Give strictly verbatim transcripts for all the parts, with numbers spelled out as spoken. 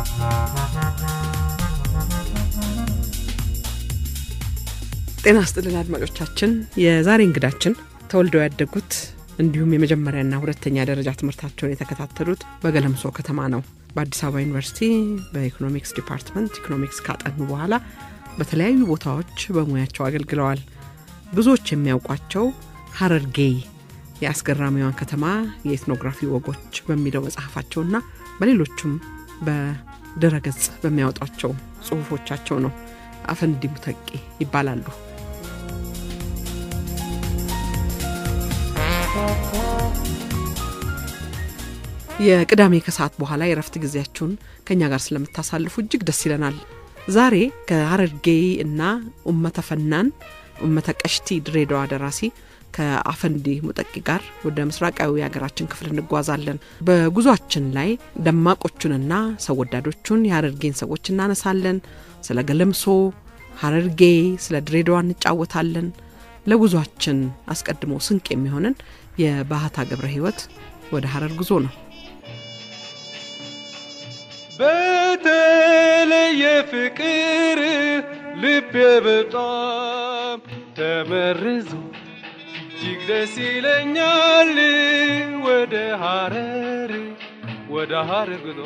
ጤና ይስጥልን አድማጮቻችን የዛሬ እንግዳችን ተወልደው ያደጉት እንዲሁም የመጀመሪያና ሁለተኛ ደረጃ ትምህርታቸውን የተከታተሉት በገለምሶ ከተማ ነው በአዲስ አበባ ዩኒቨርሲቲ በኢኮኖሚክስ ዲፓርትመንት ኢኮኖሚክስ ካጠኑ በኋላ በተለያዩ ቦታዎች በሙያቸው አገልግለዋል ብዙዎች የሚያውቋቸው ሐረርጌ የአስገራሚዋን ከተማ የኤትኖግራፊ ወጎች በሚለው መጽሐፋቸውና በሌሎችም በድረገጽ በሚያወጧቸው ጽሁፎቻቸው ነው አፈንዲ ሙተቂ ይባላሉ የቅዳሜ ከሰዓት በኋላ የረፍት ጊዜያችሁን ከኛ ጋር ስለምታሳልፉ እጅግ ደስ ይለናል ዛሬ ከሐረርጌ እና ኡመተ ፈናን ኡመተ ቀሽቲ ድሬዳዋ ደራሲ ከአፈንዲ ሙተቂ ጋር ወደ ምስራቃዊ ሀገራችን ክፍል እንጓዛለን በጉዟችን ላይ ደማቆቹንና ሰው ወዳዶቹን የሐረርጌን ሰዎች እናነሳለን ስለ ገለምሶ ሐረርጌ ስለ ድሬዳዋ እንጫወታለን ለጉዟችን አስቀድሞ ስንቅ የሚሆነን የባህታ ገብረ ህይወት ወደ ሐረር ጉዞ ነው በተለየ ፍቅር ልቤ በጣም ተመርዞ እጅግ ደስ ይለኛል ወደ ሐረር ወደ ሐረር ጉዞ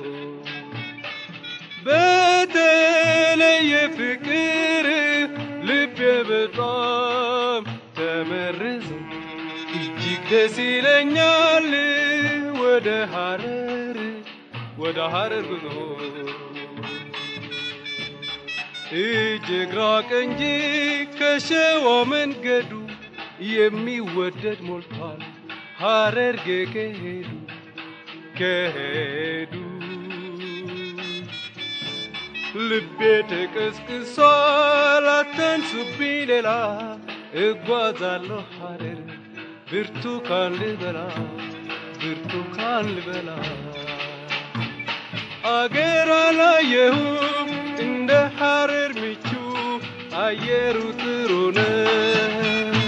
በተለየ ፍቅር ልቤ በጣም ተመርዞ እጅግ ደስ ይለኛል ወደ ሐረር ወደ ሐረር ጉዞ እጅግ ራቅ እንጂ ከሸዋ መንገዱ የሚወደድ ሞልቷል ሐረርጌ ከሄዱ ከሄዱ ልቤ ተቀስቅሷል አትንሱብኝ ሌላ እጓዛለሁ ሐረር ብርቱካን ልበላ ብርቱካን ልበላ አገር አላየሁም እንደ ሐረር ምቹ አየሩ ጥሩ ነው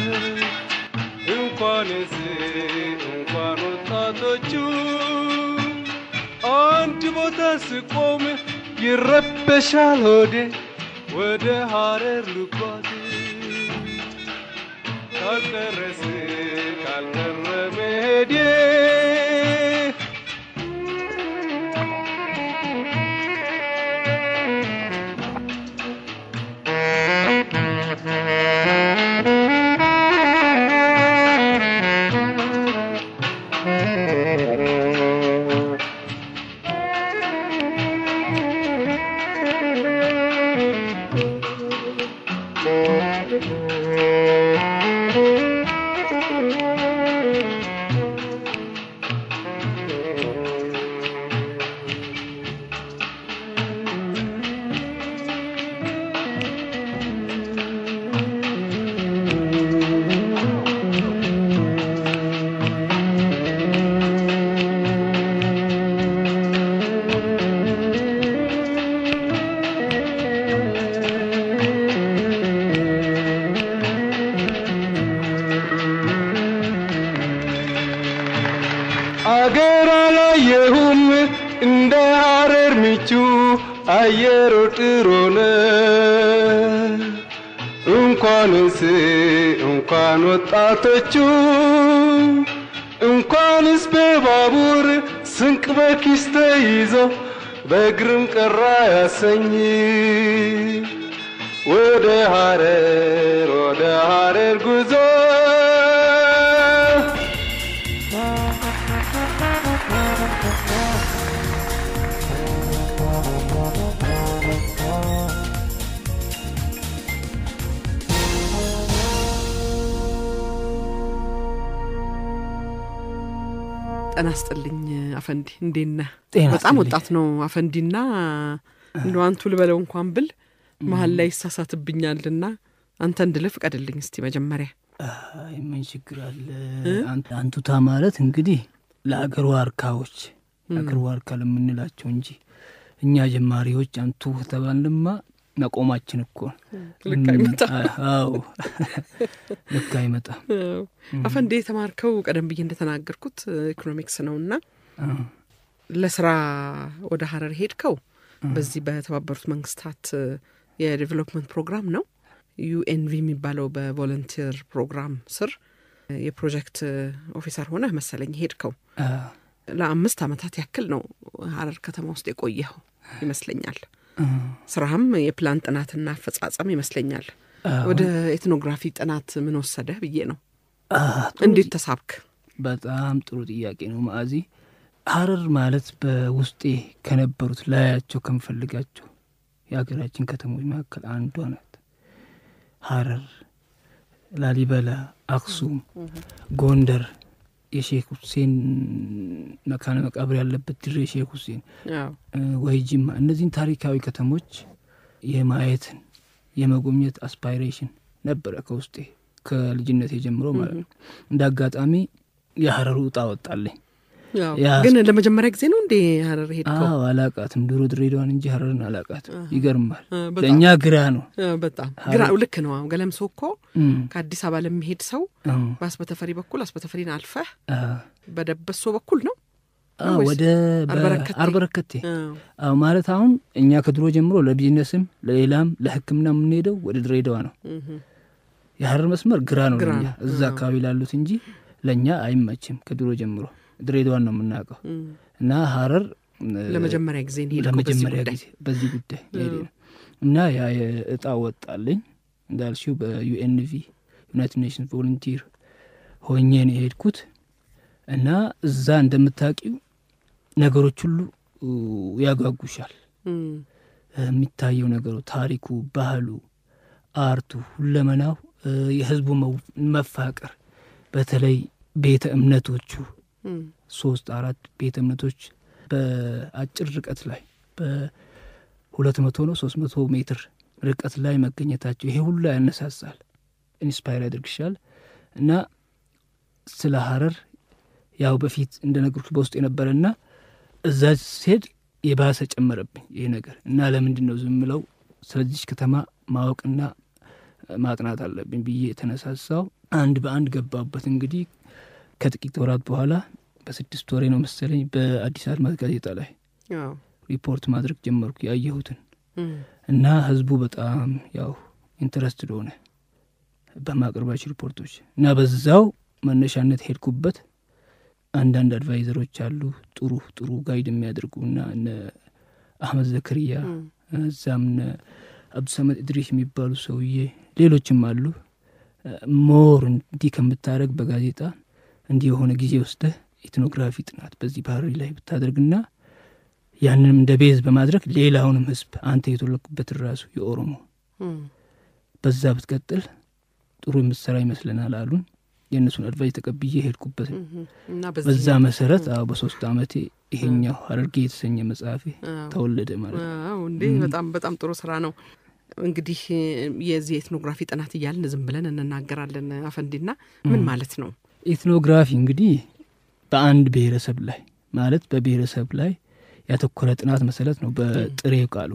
እንኳንስ እንኳን ወጣቶቹ አንድ ቦታ ስቆም ይረበሻል ሆዴ ወደ ሐረር ልጓዝ ካልቀረስ ካልቀረ መሄዴ አገር አላየሁም እንደ ሐረር ምቹ አየሩ ጥሩ ነው እንኳንስ እንኳን ወጣቶቹ እንኳንስ በባቡር ስንቅ በኪስ ተይዞ በእግርም ቀራ ያሰኝ ወደ ሐረር ወደ ሐረር ጉዞ ጠናስጥልኝ አፈንዲ እንዴና በጣም ወጣት ነው አፈንዲና እንደው አንቱ ልበለው እንኳን ብል መሃል ላይ ይሳሳትብኛልና አንተ እንድልፍ ቀድልኝ እስቲ መጀመሪያ አይ ምን ችግር አለ አንቱታ ማለት እንግዲህ ለአገር ዋርካዎች አገር ዋርካ ለምንላቸው እንጂ እኛ ጀማሪዎች አንቱ ተባልንማ መቆማችን እኮ ልካይመጣ አዎ ልካይመጣ አፈንዲ ተማርከው ቀደም ብዬ እንደተናገርኩት ኢኮኖሚክስ ነውና ለስራ ወደ ሐረር ሄድከው በዚህ በተባበሩት መንግስታት የዴቨሎፕመንት ፕሮግራም ነው ዩኤንቪ የሚባለው በቮለንቲር ፕሮግራም ስር የፕሮጀክት ኦፊሰር ሆነህ መሰለኝ ሄድከው ለአምስት አመታት ያክል ነው ሐረር ከተማ ውስጥ የቆየው ይመስለኛል ስራም የፕላን ጥናትና አፈጻጸም ይመስለኛል ወደ ኤትኖግራፊ ጥናት ምን ወሰደህ ብዬ ነው እንዴት ተሳብክ በጣም ጥሩ ጥያቄ ነው ማዚ ሐረር ማለት በውስጤ ከነበሩት ላያቸው ከመፈልጋቸው የሀገራችን ከተሞች መካከል አንዷ ናት ሐረር ላሊበላ አክሱም ጎንደር የሼክ ሁሴን መካነ መቃብር ያለበት ድሬ ሼክ ሁሴን ወይጂማ እነዚህን ታሪካዊ ከተሞች የማየትን የመጎብኘት አስፓይሬሽን ነበር ከውስጤ ከልጅነቴ ጀምሮ ማለት ነው እንዳጋጣሚ የሐረሩ ዕጣ ወጣልኝ ግን ለመጀመሪያ ጊዜ ነው እንዴ ሐረር ሄድከው አዎ አላቃትም ድሮ ድሬዳዋን እንጂ ሐረርን አላቃት ይገርማል ለኛ ግራ ነው በጣም ግራ ልክ ነው ገለምሶ እኮ ከአዲስ አበባ ለሚሄድ ሰው ባስበተፈሪ በኩል አስበተፈሪን አልፈህ በደበሶ በኩል ነው ወደ አርበረከቴ አዎ ማለት አሁን እኛ ከድሮ ጀምሮ ለቢዝነስም ለሌላም ለሕክምና ምን ሄደው ወደ ድሬዳዋ ነው የሐረር መስመር ግራ ነው ለኛ እዛ አካባቢ ላሉት እንጂ ለኛ አይመችም ከድሮ ጀምሮ ድሬዳዋን ነው የምናውቀው እና ሐረር ለመጀመሪያ ጊዜ ሄድኩ ለመጀመሪያ ጊዜ በዚህ ጉዳይ ሄደን እና ያ ዕጣ ወጣልኝ እንዳልሽው በዩኤንቪ ዩናይትድ ኔሽንስ ቮለንቲር ሆኜ ነው ሄድኩት እና እዛ እንደምታውቂው ነገሮች ሁሉ ያጓጉሻል የሚታየው ነገሩ ታሪኩ ባህሉ አርቱ ሁለመናው የህዝቡ መፋቀር በተለይ ቤተ እምነቶቹ ሶስት አራት ቤተ እምነቶች በአጭር ርቀት ላይ በሁለት መቶ ነው ሶስት መቶ ሜትር ርቀት ላይ መገኘታቸው ይሄ ሁሉ ያነሳሳል ኢንስፓየር ያደርግሻል እና ስለ ሐረር ያው በፊት እንደነገርኩት በውስጥ የነበረና እዛ ሲሄድ የባሰ ጨመረብኝ ይሄ ነገር እና ለምንድን ነው ዝም ብለው ስለዚህ ከተማ ማወቅና ማጥናት አለብኝ ብዬ ተነሳሳው አንድ በአንድ ገባበት እንግዲህ ከጥቂት ወራት በኋላ በስድስት ወሬ ነው መሰለኝ በአዲስ አድማስ ጋዜጣ ላይ ያው ሪፖርት ማድረግ ጀመርኩ ያየሁትን እና ህዝቡ በጣም ያው ኢንተረስትድ ሆነ በማቅረባቸው ሪፖርቶች እና በዛው መነሻነት ሄድኩበት አንዳንድ አድቫይዘሮች አሉ ጥሩ ጥሩ ጋይድ የሚያደርጉና እነ አህመድ ዘከሪያ ዛምነ አብዱሰመድ ኢድሪስ የሚባሉ ሰውዬ ሌሎችም አሉ ሞር እንዲ ከምታረግ በጋዜጣ እንዲ የሆነ ጊዜ ወስደህ ኢትኖግራፊ ጥናት በዚህ ባህሪ ላይ ብታደርግና ያንንም እንደ ቤዝ በማድረግ ሌላውንም ህዝብ አንተ የተወለድክበት ራሱ የኦሮሞ በዛ ብትቀጥል ጥሩ የምትሰራ ይመስለናል አሉን የነሱን አድቫይስ ተቀብዬ ሄድኩበት እና በዛ መሰረት አው በሶስት አመቴ ይሄኛው ሐረርጌ የተሰኘ መጽሐፌ ተወለደ ማለት ነው አው እንዴ በጣም በጣም ጥሩ ስራ ነው እንግዲህ የዚህ ኤትኖግራፊ ጥናት ይያልን ዝም ብለን እንናገራለን አፈንዲና ምን ማለት ነው ኤትኖግራፊ እንግዲህ በአንድ ብሔረሰብ ላይ ማለት በብሔረሰብ ላይ ያተኮረ ጥናት መሰረት ነው በጥሬው ቃሉ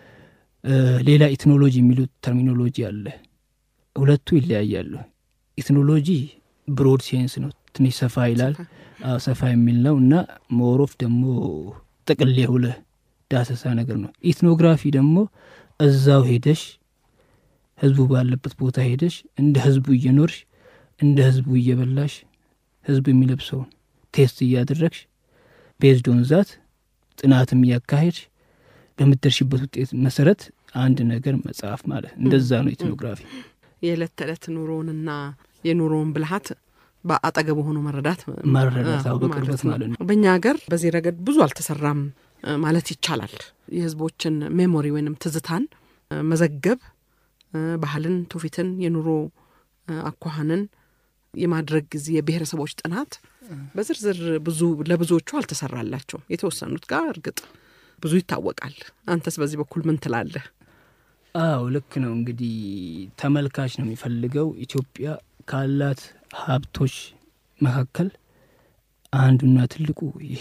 ሌላ ኢትኖሎጂ የሚሉት ተርሚኖሎጂ አለ ሁለቱ ይለያያሉ ኢትኖሎጂ ብሮድ ሴንስ ነው ትንሽ ሰፋ ይላል ሰፋ የሚል ነውና ሞሮፍ ደግሞ ጥቅል የሆነ ዳሰሳ ነገር ነው ኢትኖግራፊ ደግሞ እዛው ሄደሽ ህዝቡ ባለበት ቦታ ሄደሽ እንደ ህዝቡ እየኖርሽ እንደ ህዝቡ እየበላሽ ህዝቡ የሚለብሰው ቴስት እያደረግሽ ቤዝድ ኦን ዛት ጥናትም ያካሄድሽ በመተርሽበት ውጤት መሰረት አንድ ነገር መጽሐፍ ማለት እንደዛ ነው ኢትኖግራፊ የዕለት ተዕለት ኑሮንና የኑሮን ብልሃት በአጠገብ ሆኖ መረዳት መረዳታው በቅርበት ማለት ነው በእኛ ሀገር በዚህ ረገድ ብዙ አልተሰራም ማለት ይቻላል የህዝቦችን ሜሞሪ ወይንም ትዝታን መዘገብ ባህልን ትውፊትን የኑሮ አኳኋንን የማድረግ ጊዜ የብሔረሰቦች ጥናት በዝርዝር ብዙ ለብዙዎቹ አልተሰራላቸው የተወሰኑት ጋር እርግጥ ብዙ ይታወቃል አንተስ በዚህ በኩል ምን ትላለህ አው ልክ ነው እንግዲህ ተመልካች ነው የሚፈልገው ኢትዮጵያ ካላት ሀብቶች መካከል አንዱና ትልቁ ይሄ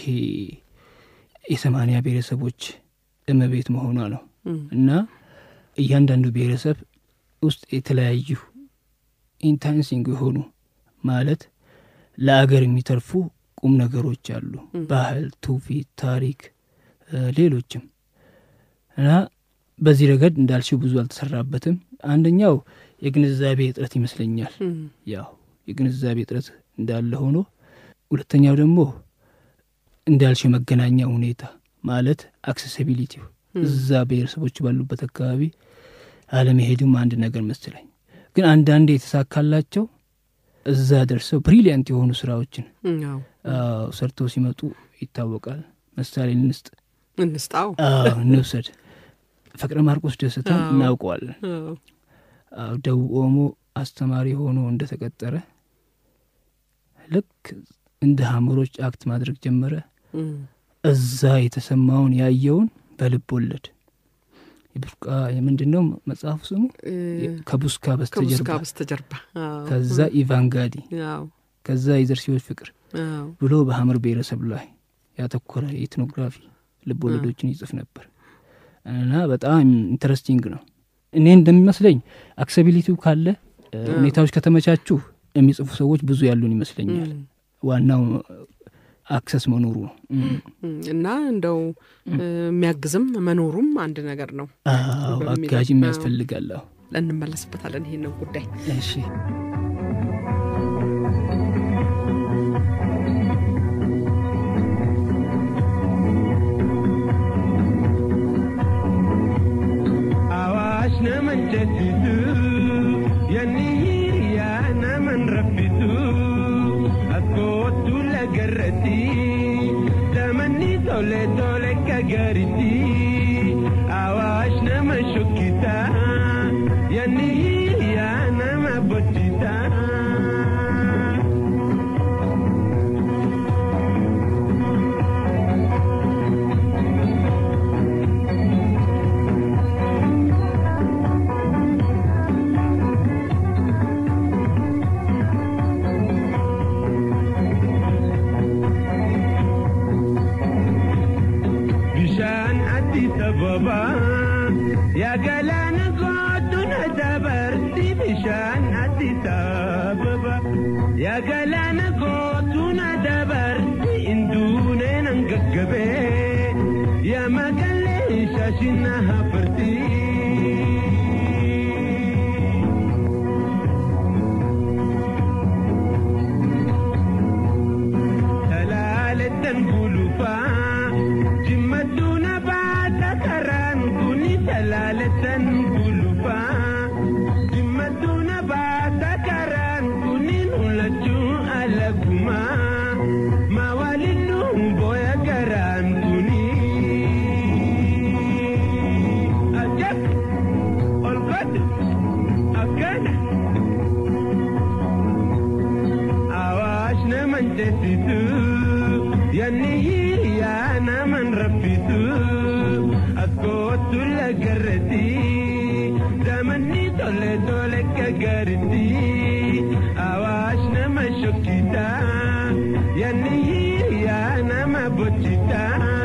የሰማንያ ብሔረሰቦች እመቤት መሆኗ ነው እና እያንዳንዱ ብሔረሰብ ውስጥ የተለያዩ ኢንታንሲንግ ሆኑ ማለት ለአገር የሚተርፉ ቁም ነገሮች አሉ ባህል ትውፊት ታሪክ ሌሎችም እና በዚህ ረገድ እንዳልሽው ብዙ አልተሰራበትም አንደኛው የግንዛቤ እጥረት ይመስለኛል ያው የግንዛቤ እጥረት እንዳለ ሆኖ ሁለተኛው ደግሞ እንዳልሽው መገናኛ ሁኔታ ማለት አክሰሲቢሊቲ እዛ ብሔረሰቦች ባሉበት አካባቢ አለመሄድም አንድ ነገር መስለኝ ግን አንዳንዴ የተሳካላቸው እዛ ደርሰው ብሪሊያንት የሆኑ ስራዎችን አዎ ሰርተው ሲመጡ ይታወቃል ምሳሌ እንስጥ እንስጣው አዎ እንውሰድ ፍቅረ ማርቆስ ደስታ እናውቀዋለን አዎ ደቡብ ኦሞ አስተማሪ ሆኖ እንደተቀጠረ ልክ እንደ ሀመሮች አክት ማድረግ ጀመረ እዛ የተሰማውን ያየውን በልብ ወለድ ይብቃ የምንድነው መጽሐፉ ስሙ ከቡስካ በስተጀርባ ከቡስካ በስተጀርባ ከዛ ኢቫንጋዲ አዎ ከዛ ይዘርሲዎች ፍቅር አዎ ብሎ በሐመር ብሔረሰብ ላይ ያተኮረ ኤትኖግራፊ ልብ ወለዶችን ይጽፍ ነበር እና በጣም ኢንተረስቲንግ ነው እኔ እንደሚመስለኝ አክሰቢሊቲው ካለ ሁኔታዎች ከተመቻቹ የሚጽፉ ሰዎች ብዙ ያሉን ይመስለኛል ዋናው አክሰስ መኖሩ እና እንደው የሚያግዝም መኖሩም አንድ ነገር ነው አዎ አጋዥ የሚያስፈልጋል ለንመለስበታለን ይሄንን ጉዳይ እሺ አዋሽ ነመንጨቱ የኒ ያና መን ረፍቱ አቆቱ ለገረቲ ዘመኒ ቶለ ቶለ ከገሪቲ አዋሽ ነመሽኪታ የኒ ያና ማቦቲታ يا جلان قدنا دبرتي بشان أتتاببا يا جلان قدنا دبرتي إندوني ننققبي يا ما قليش عشنها فرتي تلالة تنقلوا فا جمدونا بعد كران كوني تلالة بلوفا جمدونا بعد كران كوني نولجو ألقما ما والنهم بويا كران كوني أجك القد أكاد أواشنا من تسيتو يعني يا أنا من رفيتو أكوت لقرتي زمني دولة دولة كقرتي أواشنا ما شكيتا يعني يا أنا ما بوتيتا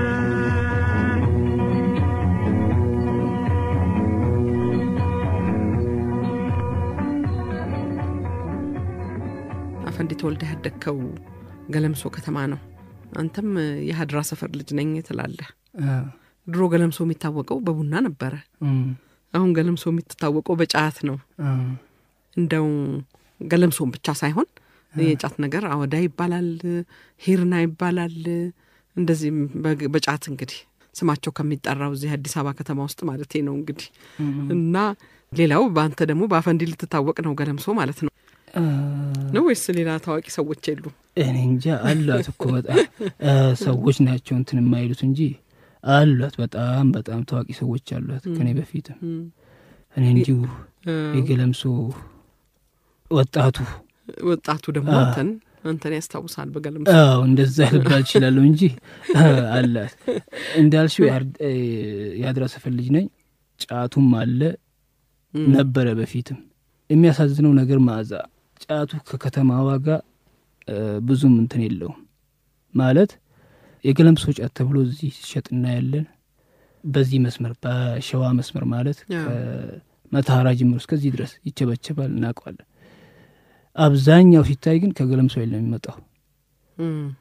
أفندي تولد هدكو ገለምሶ ከተማ ነው አንተም የሀድራ ሰፈር ልጅ ነኝ ትላለህ ድሮ ገለምሶ የሚታወቀው በቡና ነበር አሁን ገለምሶ የሚታወቀው በጫት ነው እንደው ገለምሶን ብቻ ሳይሆን የጫት ነገር አወዳ ይባላል ሂርና ይባላል እንደዚህ በጫት እንግዲህ ስማቸው ከሚጠራው እዚህ አዲስ አበባ ከተማ ውስጥ ማለት ነው እንግዲህ እና ሌላው ባንተ ደግሞ በአፈንዲ ልትታወቅ ነው ገለምሶ ማለት ነው ነው ወይስ ሌላ ታዋቂ ሰዎች የሉ እኔ እንጃ አሏት እኮ በጣም ሰዎች ናቸው እንትን የማይሉት እንጂ አሏት በጣም በጣም ታዋቂ ሰዎች አሏት ከኔ በፊት እኔ እንዲሁ የገለምሶ ወጣቱ ወጣቱ ደግሞ አንተን አንተን ያስታውሳል በገለምሶ አዎ እንደዛ ልባል ይችላል እንጂ አላት እንዳልሽው ያድራ ሰፈር ልጅ ነኝ ጫቱም አለ ነበረ በፊትም የሚያሳዝነው ነገር ማዛ ጫቱ ከከተማዋ ጋር ብዙም እንትን የለው ማለት የገለምሶ ጫት ተብሎ እዚህ ሲሸጥና ያለን በዚህ መስመር በሸዋ መስመር ማለት ከመታራ ጅምሮ እስከዚህ ድረስ ይቸበቸባል እናቀዋለን አብዛኛው ሲታይ ግን ከገለምሶ የለም የሚመጣው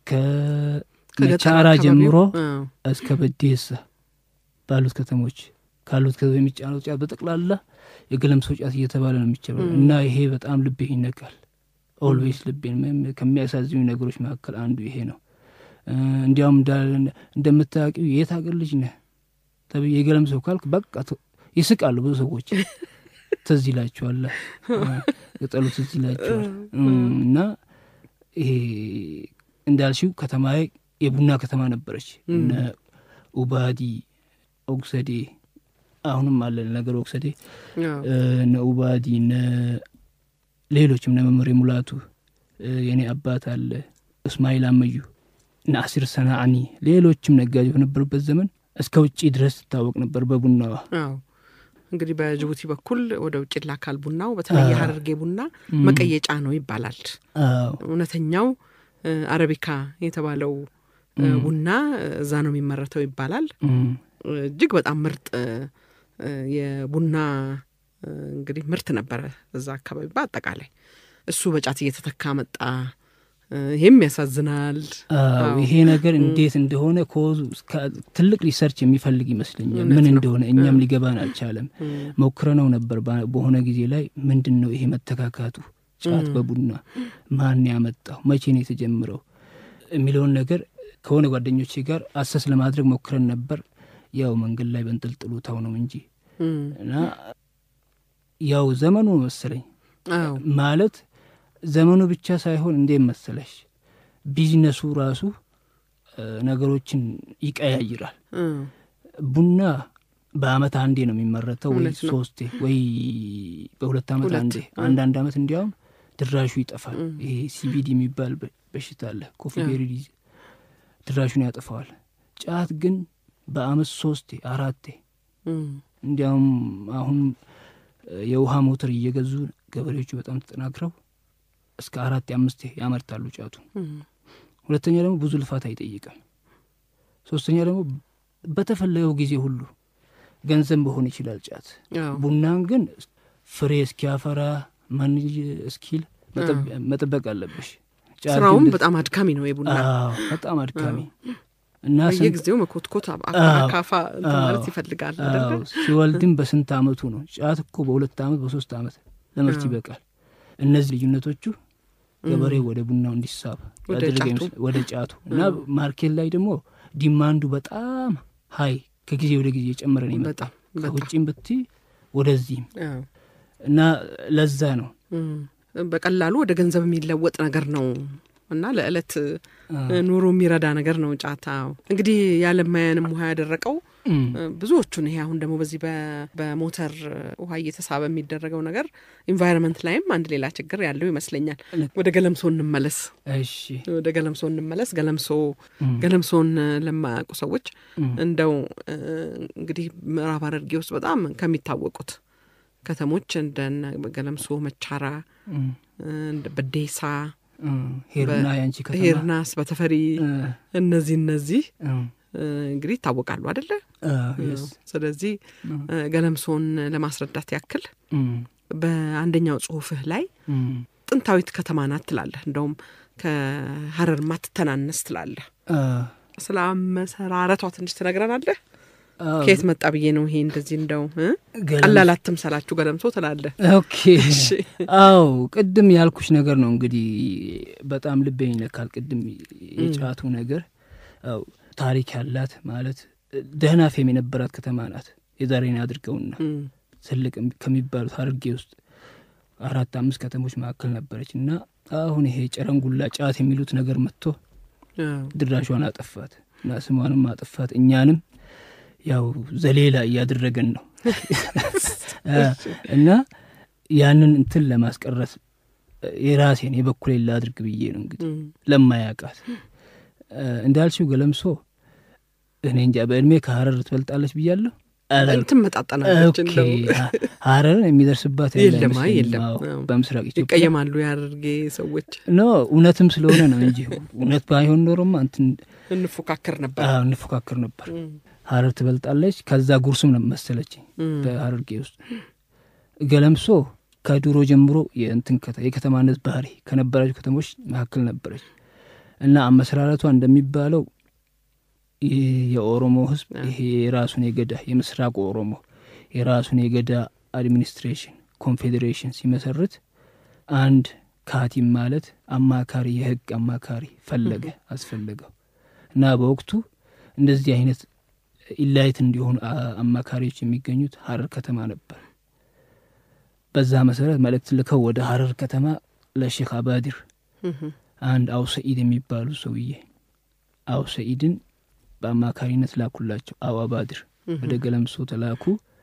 ከመቻራ ጀምሮ እስከ በዴሳ ባሉት ከተሞች ካሉት ከተሞች የሚጫነው ጫት በጠቅላላ የገለምሶ ጫት እየተባለ ነው የሚጨበረው እና ይሄ በጣም ልቤ ይነካል ኦልዌይስ ልቤን ከሚያሳዝኑ ነገሮች መካከል አንዱ ይሄ ነው እንዲያውም እንደምታውቂው የት ሀገር ልጅ ነህ ተብዬ የገለምሶ ካልክ በቃ ይስቃሉ ብዙ ሰዎች ትዝ ይላቸዋል የጠሉት ትዝ ይላቸዋል እና ይሄ እንዳልሽው ከተማዬ የቡና ከተማ ነበረች እና ኡባዲ ኦክሰዴ አሁንም አለ ነገር ኦክሰዴ እና ኡባዲ እና ሌሎችም እና መምሬ ሙላቱ የኔ አባት አለ እስማኤል አመዩ እና አሲር ሰናአኒ ሌሎችም ነጋዴ በነበሩበት ዘመን እስከ ውጪ ድረስ ታወቅ ነበር በቡናው አዎ እንግዲህ በጅቡቲ በኩል ወደ ውጪ ላካል ቡናው በተለይ ሀረርጌ ቡና መቀየጫ ነው ይባላል አዎ እውነተኛው አረቢካ የተባለው ቡና እዛ ነው የሚመረተው ይባላል እጅግ በጣም ምርጥ የቡና እንግዲህ ምርት ነበር እዛ አካባቢ በአጠቃላይ እሱ በጫት እየተተካ መጣ ይሄም ያሳዝናል አዎ ይሄ ነገር እንዴት እንደሆነ ኮዝ ትልቅ ሪሰርች የሚፈልግ ይመስለኛል ምን እንደሆነ እኛም ሊገባን አልቻለም ሞክረነው ነበር በሆነ ጊዜ ላይ ምንድነው ይሄ መተካካቱ ጫት በቡና ማን ያመጣው መቼ ነው የተጀመረው የሚለውን ነገር ከሆነ ጓደኞቼ ጋር አሰስ ለማድረግ ሞክረን ነበር ያው መንገድ ላይ በእንጥልጥሉ ታው ነው እንጂ እና ያው ዘመኑ መሰለኝ አዎ ማለት ዘመኑ ብቻ ሳይሆን እንደ መሰለሽ ቢዝነሱ ራሱ ነገሮችን ይቀያይራል ቡና በአመት አንዴ ነው የሚመረተው ወይ ሶስቴ ወይ በሁለት አመት አንዴ አንድ አንድ አመት እንዲያውም ድራሹ ይጠፋል ይሄ ሲቢዲ የሚባል በሽታ አለ ኮፊ ቤሪ ዲዝ ድራሹን ያጠፋዋል ጫት ግን በአመት ሶስቴ አራቴ እንዲያውም አሁን የውሃ ሞተር እየገዙ ገበሬዎቹ በጣም ተጠናክረው እስከ አራት አምስት ያመርታሉ ጫቱ ሁለተኛ ደግሞ ብዙ ልፋት አይጠይቅም ሶስተኛ ደግሞ በተፈለገው ጊዜ ሁሉ ገንዘብ በሆነ ይችላል ጫት ቡናን ግን ፍሬ እስኪያፈራ ማንጅ እስኪል መጠበቅ አለብሽ ስራውም በጣም አድካሚ ነው የቡና አዎ በጣም አድካሚ እና በየጊዜው መኮትኮት አካፋ ማለት ይፈልጋል አይደል ሲወልድም በስንት አመቱ ነው ጫት እኮ በሁለት አመት በሶስት አመት ለምርት ይበቃል እነዚህ ልዩነቶቹ ገበሬ ወደ ቡናው እንዲሳብ ያደረገ ወደ ጫቱ እና ማርኬት ላይ ደግሞ ዲማንዱ በጣም ሃይ ከጊዜ ወደ ጊዜ ጨመረ ነው በጣም ከውጪም ብት ወደዚህ እና ለዛ ነው በቀላሉ ወደ ገንዘብ የሚለወጥ ነገር ነው እና ለእለት ኑሮ የሚረዳ ነገር ነው ጫታው እንግዲህ ያለማያንም ውሃ ያደረቀው ብዙዎቹን ይሄ አሁን ደግሞ በዚህ በሞተር ውሃ እየተሳበ የሚደረገው ነገር ኢንቫይሮንመንት ላይም አንድ ሌላ ችግር ያለው ይመስለኛል ወደ ገለምሶ እንመለስ እሺ ወደ ገለምሶ እንመለስ ገለምሶ ገለምሶን ለማያውቁ ሰዎች እንደው እንግዲህ ምዕራብ ሐረርጌ ውስጥ በጣም ከሚታወቁት ከተሞች እንደነ ገለምሶ መቻራ እንደ በዴሳ ሄርና ያንቺ ከተማ ሄርናስ በተፈሪ እነዚህ እነዚህ እንግዲህ ታወቃሉ አይደለ ስለዚህ ገለምሶን ለማስረዳት ያክል በአንደኛው ጽሁፍህ ላይ ጥንታዊት ከተማ ናት ትላለህ እንደውም ከሐረር ማትተናነስ ትላለህ ሰላም መሰራረቷ ትንሽ ትነግረናለህ ከየት መጣ ብዬ ነው ይሄ እንደዚህ እንደው ቀላላትም ሰላችሁ ገለምሶ ትላለህ ኦኬ አው ቅድም ያልኩሽ ነገር ነው እንግዲህ በጣም ልቤን ይነካል ቅድም የጫቱ ነገር አው ታሪክ ያላት ማለት ደህና ፌም የነበራት ከተማ ናት የዛሬን አድርገውና ትልቅ ከሚባሉት ሐረርጌ ውስጥ አራት አምስት ከተሞች መካከል ነበረችና አሁን ይሄ ጨረንጉላ ጫት የሚሉት ነገር መጥቶ ድራሿን አጠፋት እና ስሟንም አጠፋት እኛንም ያው ዘሌላ ያደረገን ነው እና ያንን እንትን ለማስቀረት የራሴን የበኩሌን ላድርግ ብዬ ነው እንግዲህ ለማያውቃት እንዳልሽው ገለምሶ እኔ እንጃ በእድሜ ከሐረር ትበልጣለች ብያለሁ እንትን መጣጣናለች እንደው ሐረር የሚደርስባት የለም የለም በምስራቅ ኢትዮጵያ ይቀየማሉ ያርጌ ሰዎች ኖ እውነትም ስለሆነ ነው እንጂ እውነት ባይሆን ኖሮማ እንትን እንፎካከር ነበር አዎ እንፎካከር ነበር ሐረር ትበልጣለች ከዛ ጉርሱም ነው መሰለች በሐረርጌ ውስጥ ገለምሶ ከዱሮ ጀምሮ የእንትን ከታ የከተማነት ባህሪ ከነበራቸው ከተሞች መካከል ነበረች እና አመሰራረቱ እንደሚባለው የኦሮሞ ህዝብ ይሄ የራሱን የገዳ የምስራቅ ኦሮሞ የራሱን የገዳ አድሚኒስትሬሽን ኮንፌዴሬሽን ሲመሰርት አንድ ካቲም ማለት አማካሪ የህግ አማካሪ ፈለገ አስፈለገው እና በወቅቱ እንደዚህ አይነት ኢላይት እንዲሆኑ አማካሪዎች የሚገኙት ሐረር ከተማ ነበር በዛ መሰረት መልእክት ልከው ወደ ሐረር ከተማ ለሼክ አባዲር አንድ አው ሰዒድ የሚባሉ ሰውዬ አው ሰዒድን በአማካሪነት ላኩላቸው አው አባዲር ወደ ገለምሶ ተላኩ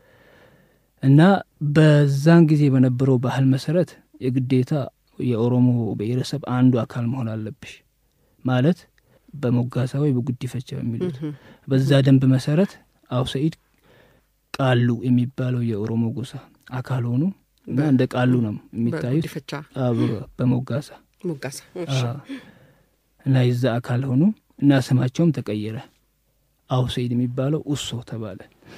እና በዛን ጊዜ በነበረው ባህል መሰረት የግዴታ የኦሮሞ ብሔረሰብ አንዱ አካል መሆን አለብሽ ማለት በሞጋሳ ወይ በጉዲፈቻ የሚሉት በዛ ደንብ መሰረት አው ሰዒድ ቃሉ የሚባለው የኦሮሞ ጎሳ አካል ሆኖ እና እንደ ቃሉ ነው የሚታዩት በሞጋሳ ሞጋሳ እሺ እና ይዛ አካል ሆኖ እና ስማቸውም ተቀየረ አው ሰዒድ የሚባለው ኡሶ ተባለ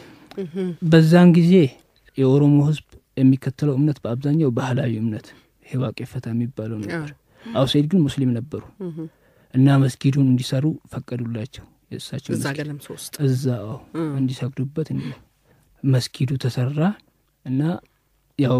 በዛን ጊዜ የኦሮሞ ህዝብ የሚከተለው እምነት በአብዛኛው ባህላዊ እምነት ሄዋቄ ፈታ የሚባለው ነበር አው ሰዒድ ግን ሙስሊም ነበሩ እና መስጊዱን እንዲሰሩ ፈቀዱላቸው የእሳቸው እዛ ገለምሶ ውስጥ እዛው እንዲሰግዱበት እንዴ መስጊዱ ተሰራ እና ያው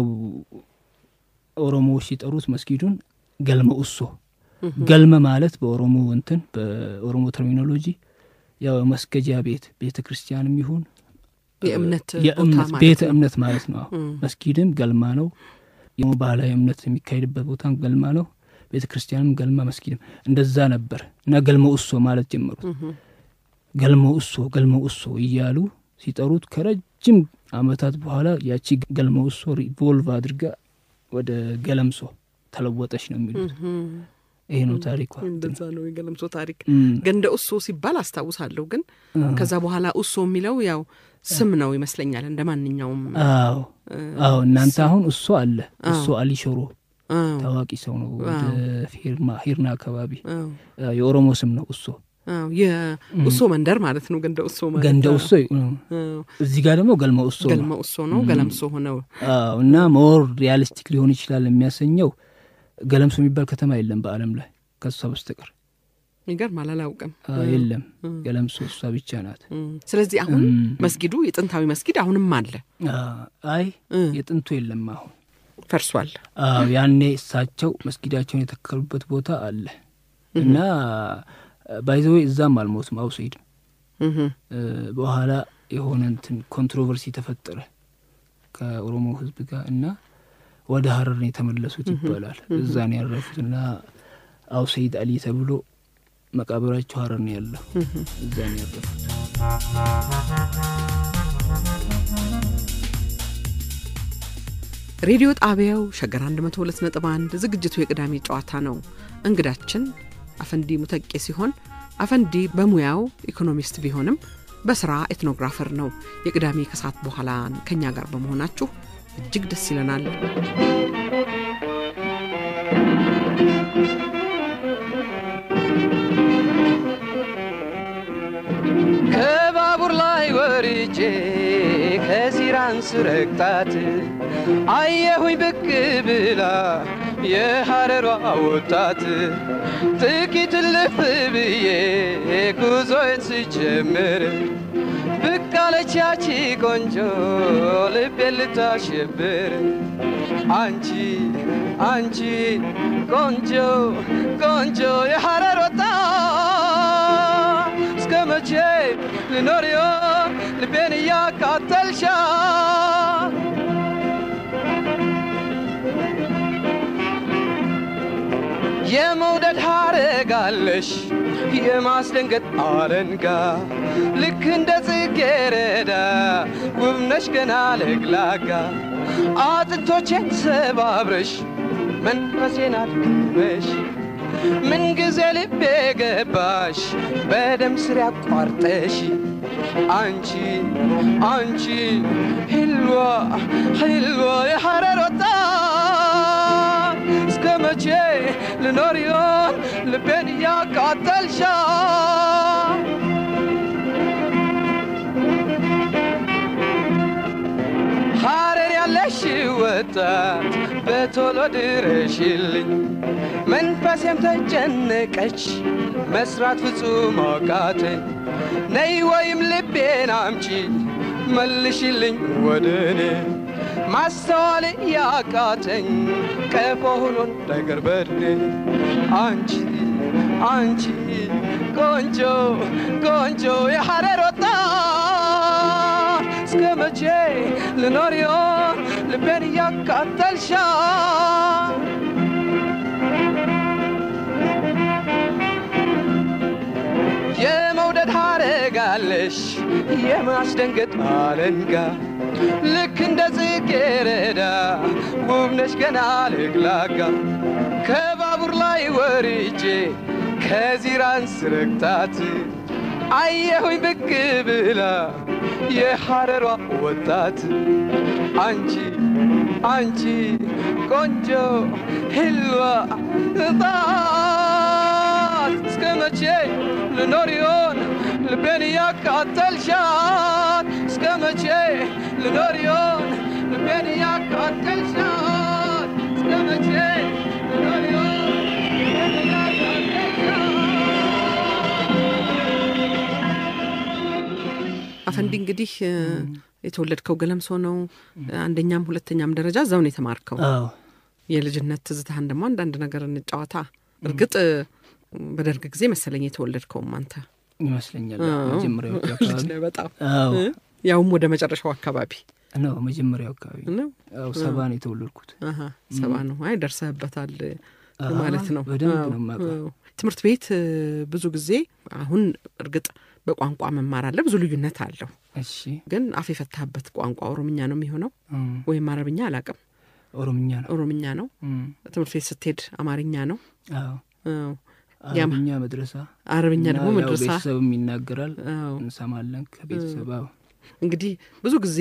ኦሮሞ ሲጠሩት መስጊዱን ገልመ ኡሶ ገልመ ማለት በኦሮሞ እንትን በኦሮሞ ተርሚኖሎጂ ያው መስገጃ ቤት ቤተክርስቲያንም ይሁን የእምነት የእምነት ቤተ እምነት ማለት ነው መስጊድም ገልማ ነው የባህላዊ እምነት የሚካሄድበት ቦታም ገልማ ነው ቤተክርስቲያንም ገልማ መስጊድም እንደዛ ነበር እና ገልመ ኡሶ ማለት ጀመሩ ገልመ ኡሶ ገልመ ኡሶ ይያሉ ሲጠሩት ከረጅም አመታት በኋላ ያቺ ገልመ ኡሶ ሪቮልቭ አድርጋ ወደ ገለምሶ ተለወጠች ነው የሚሉት ይሄ ነው ታሪኩ እንደዛ ነው የገለምሶ ታሪክ ገንደ ኡሶ ሲባል አስተዋውሳለሁ ግን ከዛ በኋላ ኡሶ የሚለው ያው ስም ነው ይመስለኛል እንደማንኛውም አዎ አዎ እናንተ አሁን ኡሶ አለ ኡሶ አሊ ሾሮ ታዋቂ ሰው ነው ወደ ፊርማ ሂርና አካባቢ የኦሮሞ ስም ነው ኡሶ አዎ የኡሶ መንደር ማለት ነው ገንደ ኡሶ ማለት ገንደ ኡሶ እዚህ ጋር ደግሞ ገልመ ኡሶ ገልመ ኡሶ ነው ገለምሶ ሆነው አዎ እና ሞር ሪያሊስቲክ ሊሆን ይችላል የሚያሰኘው ገለምሶ የሚባል ከተማ የለም በአለም ላይ ከሷ በስተቀር ይገርማል አላውቅም የለም ገለምሶ እሷ ብቻ ናት ስለዚህ አሁን መስጊዱ የጥንታዊ መስጊድ አሁንም አለ አይ የጥንቱ የለም አሁን ፈርሷል አዎ ያኔ እሳቸው መስጊዳቸውን የተከሉበት ቦታ አለ እና ባይዘው እዛም አልሞትም አው ሰዒድ በኋላ የሆነ እንትን ኮንትሮቨርሲ ተፈጠረ ከኦሮሞ ህዝብ ጋር እና ወደ ሐረር ነው ተመለሱት ይባላል እዛ ነው ያረፉትና አው ሰዒድ አሊ ተብሎ መቃብራቸው ሐረር ነው ያለው እዛ ነው ያረፉት ሬዲዮ ጣቢያው ሸገር መቶ ሁለት ነጥብ አንድ ዝግጅቱ የቅዳሜ ጨዋታ ነው እንግዳችን አፈንዲ ሙተቂ ሲሆን አፈንዲ በሙያው ኢኮኖሚስት ቢሆንም በስራ ኤትኖግራፈር ነው የቅዳሜ ከሰዓት በኋላ ከኛ ጋር በመሆናችሁ እጅግ ደስ ይለናል ከባቡር ላይ ወርጄ ከሲራን ስረግጣት አየሁኝ ብቅ ብላ የሐረሯ ወጣት ጥቂት ልፍ ብዬ ጉዞዬን ስጀምር ብቅ አለች ያቺ ቆንጆ ልቤን ልታሸብር አንቺ አንቺ ቆንጆ ቆንጆ የሐረር ወጣት እስከ መቼ ልኖር ይሆን ልቤን እያቃጠልሻት የመውደድ ሐረጋለሽ የማስደንገጥ አለንጋ ልክ እንደ ጽጌረዳ ውብነሽ ገና ለግላጋ አጥንቶቼን ሰባብረሽ መንፈሴን አድክመሽ ምን ጊዜ ልቤ ገባሽ በደም ስር ያቋርጠሽ አንቺ አንቺ ህልዋ ህልዋ የሐረር ወጣት እስከ መቼ ልኖር ይሆን ልቤን እያቃጠልሻት ሐረር ያለሽ ወጣት ቶሎ ድረሽልኝ መንፈሴም ተጨነቀች መስራት ፍጹም አቃተኝ ነይ ወይም ልቤን አምጪ መልሽልኝ ወደኔ ማስተዋል ያቃተኝ ቀፎ ሆኖ እንዳይቀርበኔ አንቺ አንቺ ቆንጆ ቆንጆ የሐረር ወጣት እስከ መቼ ልኖር ይሆን ልቤን ያቃጠልሻል የመውደድ ሐረጋለሽ የማስደንገጥ አለንጋ ልክ እንደ ጽጌረዳ ውብ ነሽ ገና ልግላጋ ከባቡር ላይ ወርጄ ከዚራን ስረግጣት አየሁኝ ብቅ ብላ የሐረሯ ወጣት አንቺ አንቺ ቆንጆ ህልዋ ጣት እስከ መቼ ልኖር ይሆን ልቤን ያቃጠልሻል እስከ መቼ ልኖር ይሆን ልቤን ያቃጠልሻል እስከ መቼ ልኖር ይሆን አፈንዲ እንግዲህ የተወለድከው ገለምሶ ነው አንደኛም ሁለተኛም ደረጃ እዛው ነው የተማርከው አዎ የልጅነት ትዝታህን ደግሞ አንድ ነገር እንጫወታ እርግጥ በደርግ ጊዜ መሰለኝ የተወለድከው አንተ ይመስለኛል መጀመሪያው አካባቢ በጣም አዎ ያውም ወደ መጨረሻው አካባቢ ነው መጀመሪያው አካባቢ ነው አዎ ሰባ ነው የተወለድኩት አሃ ሰባ ነው አይ ደርሰህበታል ማለት ነው በደንብ ነው ማለት ትምህርት ቤት ብዙ ጊዜ አሁን እርግጥ በቋንቋ መማር አለ ብዙ ልዩነት አለው እሺ ግን አፍ የፈታበት ቋንቋ ኦሮምኛ ነው የሚሆነው ወይም አረብኛ አላቀም ኦሮምኛ ነው ኦሮምኛ ነው ትምህርት ቤት ስትሄድ አማርኛ ነው አዎ አረብኛ መድረሳ አረብኛ ደግሞ መድረሳ ቤተሰብም ይናገራል እንሰማለን ከቤተሰባው እንግዲህ ብዙ ጊዜ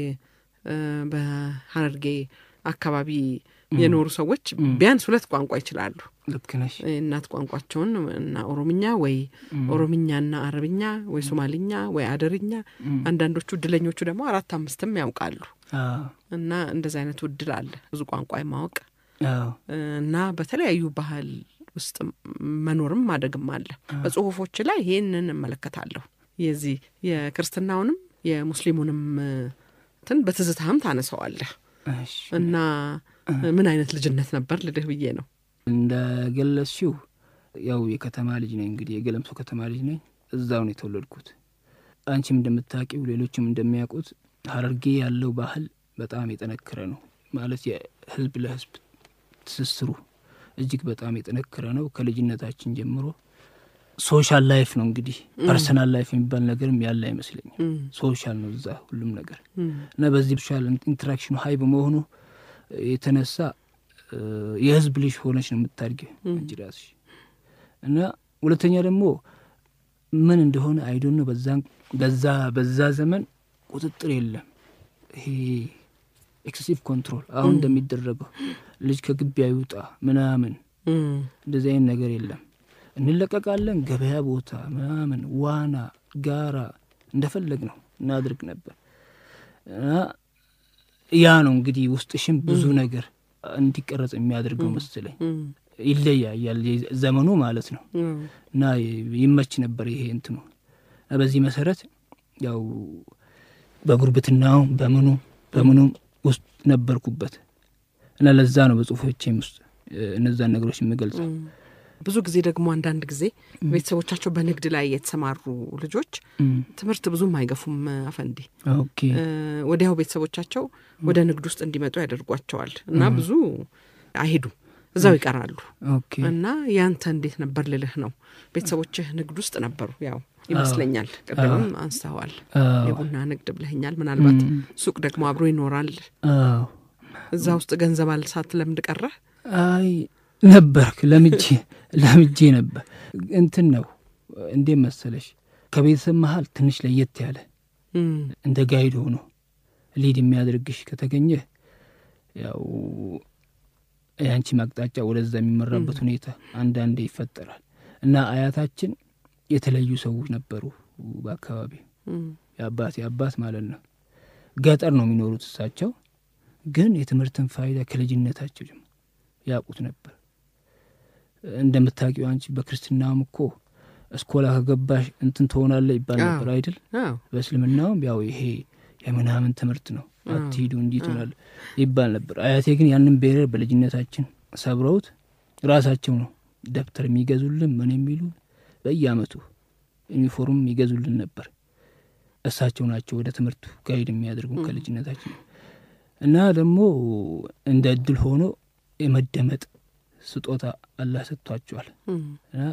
በሐረርጌ አካባቢ የኖሩ ሰዎች ቢያንስ ሁለት ቋንቋ ይችላሉ ልክ ነሽ እናት ቋንቋቸውን እና ኦሮምኛ ወይ ኦሮምኛና አረብኛ ወይ ሶማሊኛ ወይ አደርኛ አንዳንዶቹ ድለኞቹ ደግሞ አራት አምስትም ያውቃሉ አዎ እና እንደዛ አይነት ውድል አለ ብዙ ቋንቋ ማወቅ አዎ እና በተለያዩ ባህል ውስጥ መኖርም ማደግም አለ በጽሁፎች ላይ ይሄንን እንመለከታለሁ የዚህ የክርስትናውንም የሙስሊሙንም እንትን በትዝታም ታነሳዋለህ እሺ እና ምን አይነት ልጅነት ነበር ልድህ ብዬ ነው እንደ ገለጽሽው ያው የከተማ ልጅ ነኝ እንግዲህ የገለምሶ ከተማ ልጅ ነኝ እዛው ነው የተወለድኩት አንቺም እንደምታውቂው ሌሎችም እንደሚያውቁት ሐረርጌ ያለው ባህል በጣም የጠነከረ ነው ማለት የህዝብ ለህዝብ ትስስሩ እጅግ በጣም የጠነከረ ነው ከልጅነታችን ጀምሮ ሶሻል ላይፍ ነው እንግዲህ ፐርሰናል ላይፍ የሚባል ነገርም ያለ አይመስልኝም ሶሻል ነው እዛ ሁሉም ነገር እና በዚህ ሶሻል ኢንተራክሽኑ ሃይ በመሆኑ የተነሳ የህዝብ ልጅ ሆነሽ ነው የምታድጊው እንጂ ራስሽ እና ሁለተኛ ደግሞ ምን እንደሆነ አይ ዶንት ኖ በዛን በዛ በዛ ዘመን ቁጥጥር የለም ይሄ ኤክሴሲቭ ኮንትሮል አሁን እንደሚደረገው ልጅ ከግቢ አይውጣ ምናምን እንደዚህ አይነት ነገር የለም እንለቀቃለን ገበያ ቦታ ምናምን ዋና ጋራ እንደፈለግ ነው እናድርግ ነበር ያ ነው እንግዲህ ውስጥሽም ብዙ ነገር እንዲቀረጽ የሚያደርገው መስለኝ ይለያያል ዘመኑ ማለት ነው እና ይመች ነበር ይሄ እንትኑ በዚህ መሰረት ያው በጉርብትናው በመኑ በመኑ ውስጥ ነበርኩበት እና ለዛ ነው በጽሁፎቼም ውስጥ እነዛን ነገሮች የምገልጸው ብዙ ጊዜ ደግሞ አንዳንድ ጊዜ ቤተሰቦቻቸው በንግድ ላይ የተሰማሩ ልጆች ትምህርት ብዙም አይገፉም አፈንዲ ኦኬ ወዲያው ቤተሰቦቻቸው ወደ ንግድ ውስጥ እንዲመጡ ያደርጓቸዋል እና ብዙ አይሄዱ እዛው ይቀራሉ ኦኬ እና ያንተ እንዴት ነበር ልልህ ነው ቤተሰቦችህ ንግድ ውስጥ ነበሩ ያው ይመስለኛል ቀደም አንስተዋል የቡና ንግድ ብለኛል ምናልባት ሱቅ ደግሞ አብሮ ይኖራል አዎ እዛ ውስጥ ገንዘብ አልሳት ለምድ ቀረ አይ ነበርክ ለምጂ ለምጂ ነበር እንትን ነው እንዴ መሰለሽ ከቤተሰብ መሃል ትንሽ ለየት ያለ እንደ ጋይድ ሆኖ ሊድ የሚያደርግሽ ከተገኘ ያው ያንቺ ማቅጣጫ ወደዛ የሚመራበት ሁኔታ አንዳንዴ ይፈጠራል እና አያታችን የተለዩ ሰዎች ነበሩ በአካባቢ ያባቴ አባት ማለት ነው ገጠር ነው የሚኖሩት እሳቸው ግን የትምህርትን ፋይዳ ከልጅነታቸው ጀምሮ ያውቁት ነበር እንደምታውቂው አንቺ በክርስትናውም እኮ እስኮላ ከገባሽ እንትን ትሆናለህ ይባል ነበር አይደል በእስልምናውም ያው ይሄ የምናምን ትምህርት ነው አትሂዱ እንዲህ ትሆናለህ ይባል ነበር አያቴ ግን ያንን ቤረር በልጅነታችን ሰብረውት ራሳቸው ነው ደብተር የሚገዙልን ምን የሚሉ በየአመቱ ዩኒፎርም የሚገዙልን ነበር እሳቸው ናቸው ወደ ትምህርቱ ጋይድ የሚያደርጉን ከልጅነታችን እና ደግሞ እንደ እድል ሆኖ የመደመጥ ስጦታ አላህ ሰጥቷቸዋል እና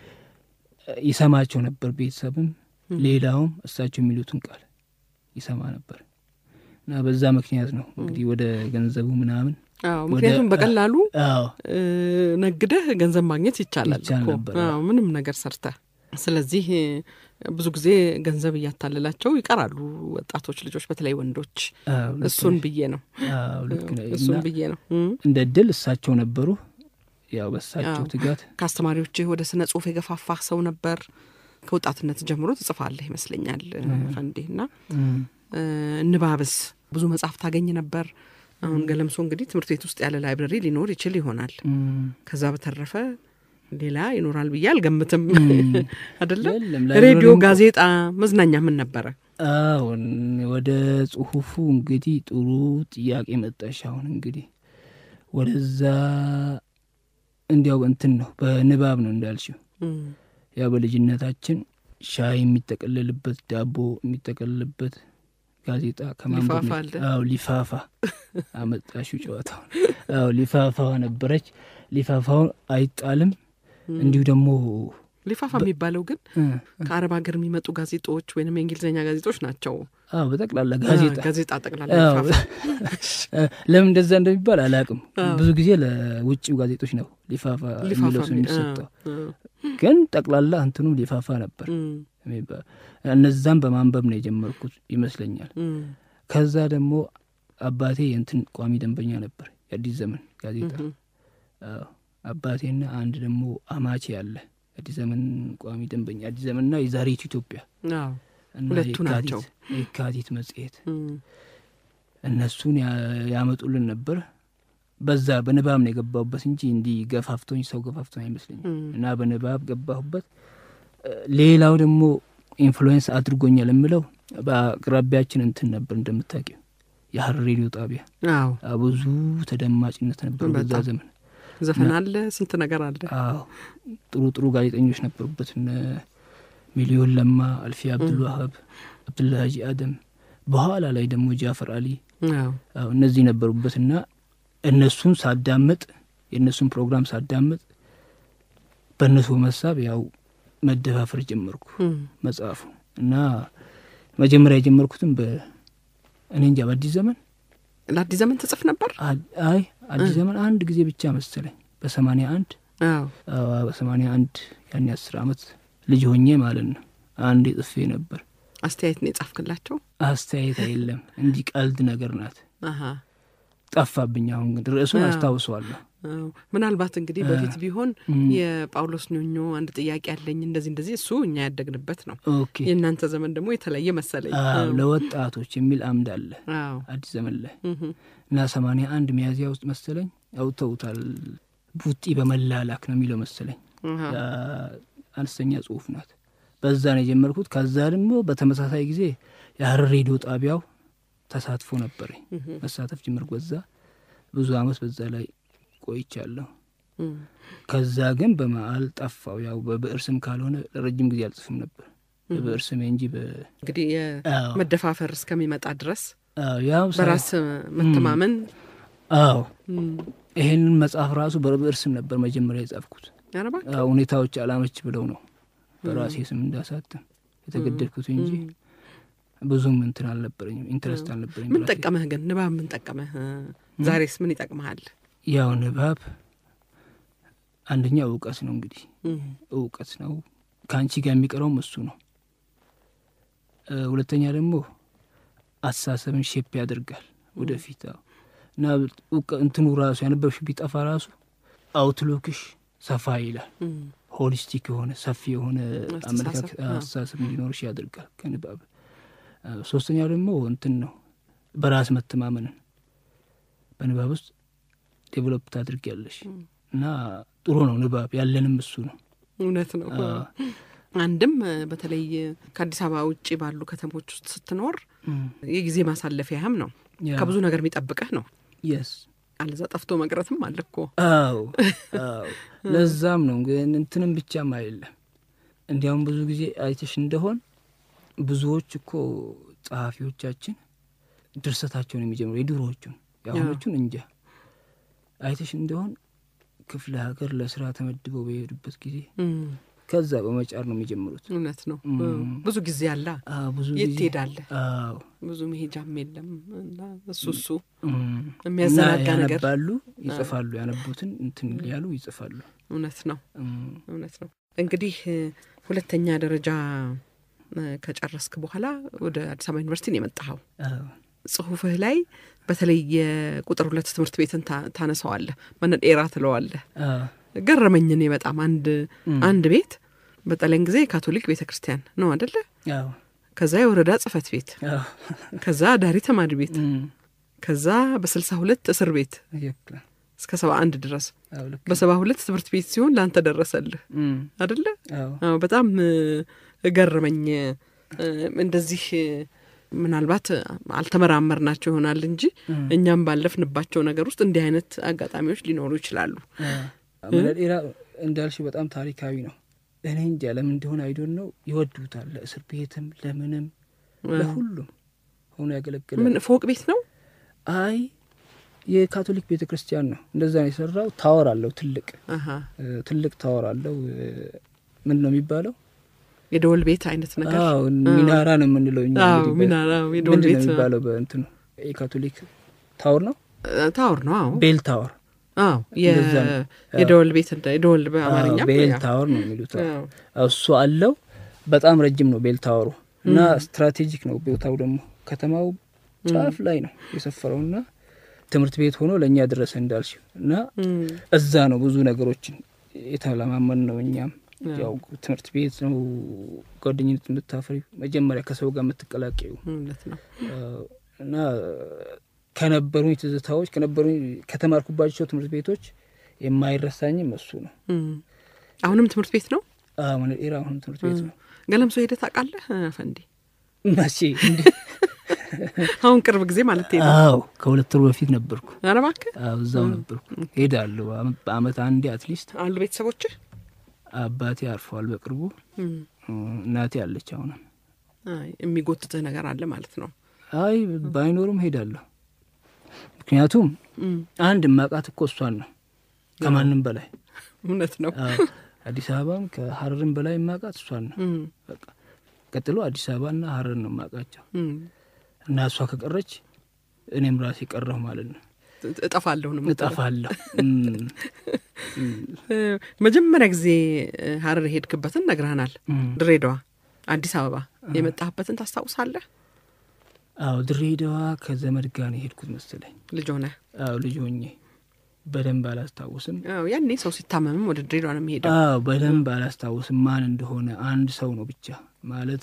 ይሰማቸው ነበር ቤተሰብም ሌላውም እሳቸው የሚሉትን ቃል ይሰማ ነበር እና በዛ ምክንያት ነው እንግዲህ ወደ ገንዘቡ ምናምን አዎ ምክንያቱም በቀላሉ አዎ ነግደህ ገንዘብ ማግኘት ይቻላል እኮ አዎ ምንም ነገር ሰርተህ ስለዚህ ብዙ ጊዜ ገንዘብ ያታለላቸው ይቀራሉ ወጣቶች ልጆች በተለይ ወንዶች እሱን ብዬ ነው አዎ ልክ ነው እሱን ብዬ ነው እንደ ድል እሳቸው ነበሩ ያው በሳቸው ትጋት ካስተማሪዎች ወደ ስነ ጽሁፍ የገፋፋህ ሰው ነበር ከወጣትነት ጀምሮ ተጽፋለህ ይመስለኛል ፈንዴና ንባብስ ብዙ መጽሐፍ ታገኝ ነበር አሁን ገለምሶ እንግዲህ ትምህርት ቤት ውስጥ ያለ ላይብረሪ ሊኖር ይችል ይሆናል ከዛ በተረፈ ሌላ ይኖራል ብያል ገምተም አይደለ ሬዲዮ ጋዜጣ መዝናኛ ምን ነበር አዎ ወደ ጽሁፉ እንግዲህ ጥሩ ጥያቄ መጣሽ አሁን እንግዲህ ወደዛ እንዲያው እንትን ነው በንባብ ነው እንዳልሽው ያ በልጅነታችን ሻይ የሚጠቀለልበት ዳቦ የሚጠቀለልበት ጋዜጣ ከማንበብ አው ሊፋፋ አመጣሽው ጨዋታው አው ሊፋፋው ነበረች ሊፋፋው አይጣልም እንዲሁ ደግሞ ሊፋፋ የሚባለው ግን ከአረብ ሀገር የሚመጡ ጋዜጦች ወይንም የእንግሊዘኛ ጋዜጦች ናቸው አው በጠቅላላ ጋዜጣ ጋዜጣ ጠቅላላ ሊፋፋ ለምን እንደዛ እንደሚባል አላቅም ብዙ ጊዜ ለውጭው ጋዜጦች ነው ሊፋፋ የሚለው ስም የሚሰጠው ግን ጠቅላላ እንትኑ ሊፋፋ ነበር እነዛን በማንበብ ነው የጀመርኩት ይመስለኛል ከዛ ደግሞ አባቴ እንትን ቋሚ ደንበኛ ነበር የአዲስ ዘመን ጋዜጣ አዎ አባቴና አንድ ደግሞ አማቼ ያለ አዲስ ዘመን ቋሚ ደንበኛ አዲስ ዘመንና የዛሬት ኢትዮጵያ አዎ ሁለቱ ናቸው የካቲት መጽሔት እነሱን ያመጡልን ነበር በዛ በንባብ ነው የገባሁበት እንጂ እንዲ ገፋፍቶኝ ሰው ገፋፍቶኝ አይመስልኝም እና በንባብ ገባሁበት ሌላው ደግሞ ኢንፍሉዌንስ አድርጎኛል የምለው በአቅራቢያችን እንትን ነበር እንደምታውቂው የሐረር ሬዲዮ ጣቢያ አዎ ብዙ ተደማጭነት ነበር በዛ ዘመን ዘፈን አለ ስንት ነገር አለ አዎ ጥሩ ጥሩ ጋዜጠኞች ነበሩበት እነ ሚሊዮን ለማ አልፊ አብዱልዋሃብ አብዱልሃጂ አደም በኋላ ላይ ደግሞ ጃፈር አሊ አዎ አዎ እነዚህ ነበሩበትና እነሱን ሳዳምጥ የነሱን ፕሮግራም ሳዳምጥ በእነሱ መሳብ ያው መደፋፈር ጀመርኩ መጽሐፉ እና መጀመሪያ የጀመርኩትም በእኔ እንጃ በአዲስ ዘመን ለአዲስ ዘመን ተጽፍ ነበር አይ አዲስ ዘመን አንድ ጊዜ ብቻ መሰለኝ በሰማንያ አንድ አዎ አዎ በሰማንያ አንድ ያኔ አስር አመት ልጅ ሆኜ ማለት ነው አንድ ጽፌ ነበር አስተያየት ነው የጻፍክላቸው አስተያየት አይደለም እንዲ ቀልድ ነገር ናት አሃ ጠፋብኝ አሁን ግን ርዕሱን አስታውሰዋለሁ ምናልባት እንግዲህ በፊት ቢሆን የጳውሎስ ኞኞ አንድ ጥያቄ አለኝ እንደዚህ እንደዚህ እሱ እኛ ያደግንበት ነው የእናንተ ዘመን ደግሞ የተለየ መሰለኝ አዎ ለወጣቶች የሚል አምድ አለ አዎ አዲስ ዘመን ላይ እና ሰማንያ አንድ ሚያዝያ ውስጥ መሰለኝ አውጥተውታል ቡጢ በመላላክ ነው የሚለው መሰለኝ አነስተኛ ጽሁፍ ናት በዛ ነው የጀመርኩት ከዛ ደግሞ በተመሳሳይ ጊዜ የሐረር ሬዲዮ ጣቢያው ተሳትፎ ነበር መሳተፍ ጀመርኩ በዛ ብዙ አመት በዛ ላይ ቆይቻለሁ ከዛ ግን በመሃል ጠፋው ያው በብዕር ስም ካልሆነ ረጅም ጊዜ አልጽፍም ነበር በብዕር ስም እንጂ በ እንግዲህ የመደፋፈር እስከሚመጣ ድረስ አዎ ያው በራስ መተማመን አዎ ይሄንን መጽሐፍ ራሱ በብዕር ስም ነበር መጀመሪያ የጻፍኩት አዎ ሁኔታዎች አላመች ብለው ነው በራሴ ስም እንዳሳተም የተገደድኩት እንጂ ብዙም እንትን አልነበረኝም ኢንትረስት አልነበረኝም ምን ተቀመህ ግን ንባብ ምን ተቀመህ ዛሬስ ምን ይጠቅምሃል ያው ንባብ አንደኛ ዕውቀት ነው እንግዲህ ዕውቀት ነው ካንቺ ጋር የሚቀረው እሱ ነው ሁለተኛ ደግሞ አሳሰብን ሼፕ ያደርጋል ወደፊት እና እንትኑ ራሱ ያነበብሽ ቢጠፋ ራሱ አውትሉክሽ ሰፋ ይላል ሆሊስቲክ የሆነ ሰፊ የሆነ አመለካከት አሳሰብ እንዲኖርሽ ያደርጋል ከንባብ ሶስተኛው ደግሞ እንትን ነው በራስ መተማመንን በንባብ ውስጥ ዴቨሎፕ ታድርጊያለሽ እና ጥሩ ነው ንባብ ያለንም እሱ ነው እውነት ነው አንድም በተለይ ከአዲስ አበባ ውጪ ባሉ ከተሞች ውስጥ ስትኖር የጊዜ ማሳለፊያም ነው ከብዙ ነገር የሚጠብቀህ ነው yes አለዛ ጠፍቶ መቅረትም አለኮ አዎ አዎ ለዛም ነው ግን እንትንም ብቻም አይደለም እንዲያውም ብዙ ጊዜ አይተሽ እንደሆን ብዙዎች እኮ ጻፊዎቻችን ድርሰታቸውን የሚጀምሩ የድሮዎቹን ያሁኖቹን እንጃ አይተሽ እንደሆን ክፍለ ሀገር ለስራ ተመድበው በሄዱበት ጊዜ ከዛ በመጫር ነው የሚጀምሩት እውነት ነው ብዙ ጊዜ አለ አዎ ብዙ ጊዜ ይትሄዳል አዎ ብዙ መሄጃም የለም እና እሱሱ የሚያዘናጋ ነገር ያነባሉ ይጽፋሉ ያነቡትን እንትን ያሉ ይጽፋሉ እውነት ነው እውነት ነው እንግዲህ ሁለተኛ ደረጃ ከጨረስክ በኋላ ወደ አዲስ አበባ ዩኒቨርሲቲ ነው የመጣኸው አዎ ጽሁፍህ ላይ በተለይ የቁጥር ሁለት ትምህርት ቤትን ታነሳዋለህ ማንን ኤራ ትለዋለህ አዎ ገረመኝ ነው በጣም አንድ አንድ ቤት በጠለን ጊዜ ካቶሊክ ቤተክርስቲያን ነው አይደለ አዎ ከዛ የወረዳ ጽፈት ቤት አዎ ከዛ ዳሪ ተማሪ ቤት ከዛ በ62 እስር ቤት እስከ ሰባ አንድ ድረስ በ72 ትምህርት ቤት ሲሆን ላንተ ደረሰልህ አይደለ አዎ በጣም ገረመኝ እንደዚህ ምናልባት አልተመራመርናቸው ይሆናል እንጂ እኛም ባለፍንባቸው ነገር ውስጥ እንዲህ አይነት አጋጣሚዎች ሊኖሩ ይችላሉ አመለዴራ እንዳልሽ በጣም ታሪካዊ ነው እኔ እንጃ ለምን እንደሆነ አይዶን ነው ይወዱታል ለእስር ቤትም ለምንም ለሁሉም ሆኖ ያገለግላል ምን ፎቅ ቤት ነው አይ የካቶሊክ ቤተክርስቲያን ነው እንደዛ ነው የሰራው ታወር አለው ትልቅ አሃ ትልቅ ታወር አለው ምን ነው የሚባለው የደወል ቤት አይነት ነገር አዎ ሚናራ ነው የምንለው እኛ አዎ ሚናራ የደወል ቤት ነው የሚባለው በእንትኑ የካቶሊክ ታወር ነው ታወር ነው አዎ ቤል ታወር አዎ የደወል ቤት እንደ የደወል በአማርኛ ቤል ታወር ነው የሚሉት እሱ አለው በጣም ረጅም ነው ቤል ታወሩ እና ስትራቴጂክ ነው ቦታው ደግሞ ከተማው ጫፍ ላይ ነው የሰፈረውና ትምህርት ቤት ሆኖ ለኛ ድረስ እንዳልሽ እና እዛ ነው ብዙ ነገሮችን የተለማመን ነው እኛም ያው ትምህርት ቤት ነው ጓደኝነት የምታፈሪ መጀመሪያ ከሰው ጋር የምትቀላቀዩ ማለት ነው እና ከነበሩኝ ትዝታዎች ከነበሩኝ ከተማርኩባቸው ትምህርት ቤቶች የማይረሳኝም እሱ ነው አሁንም ትምህርት ቤት ነው አዎ ማለት ኢራን ትምህርት ቤት ነው ገለምሶ ሄደ ታውቃለህ አፈንዲ ማሺ እንዴ አሁን ቅርብ ጊዜ ማለት ነው አዎ ከሁለት ወር በፊት ነበርኩ ኧረ እባክህ አዎ እዛው ነበርኩ ሄዳለሁ በአመት አንዴ አትሊስት አሉ ቤተሰቦች አባቴ አርፈዋል በቅርቡ እናቴ አለች አሁን አይ የሚጎትተህ ነገር አለ ማለት ነው አይ ባይኖርም ሄዳለሁ ምክንያቱም አንድ ማቃት እኮ እሷን ነው ከማንም በላይ እውነት ነው አዲስ አበባም ከሐረርም በላይ ማቃት እሷን ነው በቃ ቀጥሎ አዲስ አበባና ሐረር ነው ማቃቸው እና እሷ ከቀረች እኔም ራሴ ቀረሁ ማለት ነው እጠፋለሁ ነው እጠፋለሁ መጀመሪያ ጊዜ ሐረር ሄድክበትን ነግራናል ድሬዳዋ አዲስ አበባ የመጣህበትን ታስታውሳለህ አው ድሬዳዋ ከዘመድ ጋር ነው ሄድኩት መሰለኝ ልጅ ሆነ አው ልጅ ሆኜ በደንብ አላስታውስም አው ያኔ ሰው ሲታመምም ወደ ድሬዳዋ ነው የሚሄደው አው በደንብ አላስታውስም ማን እንደሆነ አንድ ሰው ነው ብቻ ማለት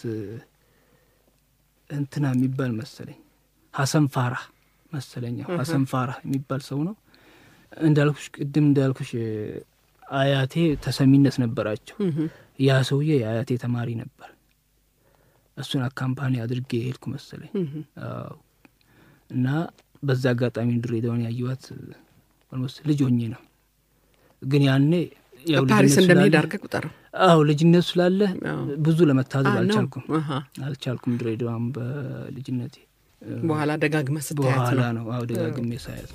እንትና የሚባል መሰለኝ ሐሰን ፋራ መሰለኝ ሐሰን ፋራ የሚባል ሰው ነው እንዳልኩሽ ቅድም እንዳልኩሽ አያቴ ተሰሚነት ነበራቸው ያ ሰውዬ አያቴ ተማሪ ነበር እሱን አካምፓኒ አድርጌ ሄድኩ መሰለኝ አው እና በዛ አጋጣሚ ድሬዳዋን ያዩት ኦልሞስት ልጅ ሆኜ ነው ግን ያኔ ያው ፓሪስ እንደሚሄድ አድርገህ ቁጠረው አው ልጅነት ስላለ ብዙ ለመታዘብ አልቻልኩም አልቻልኩም ድሬዳዋን በልጅነቴ በኋላ ደጋግመህ ስታያት ነው በኋላ ነው አው ደጋግሜ ሳያት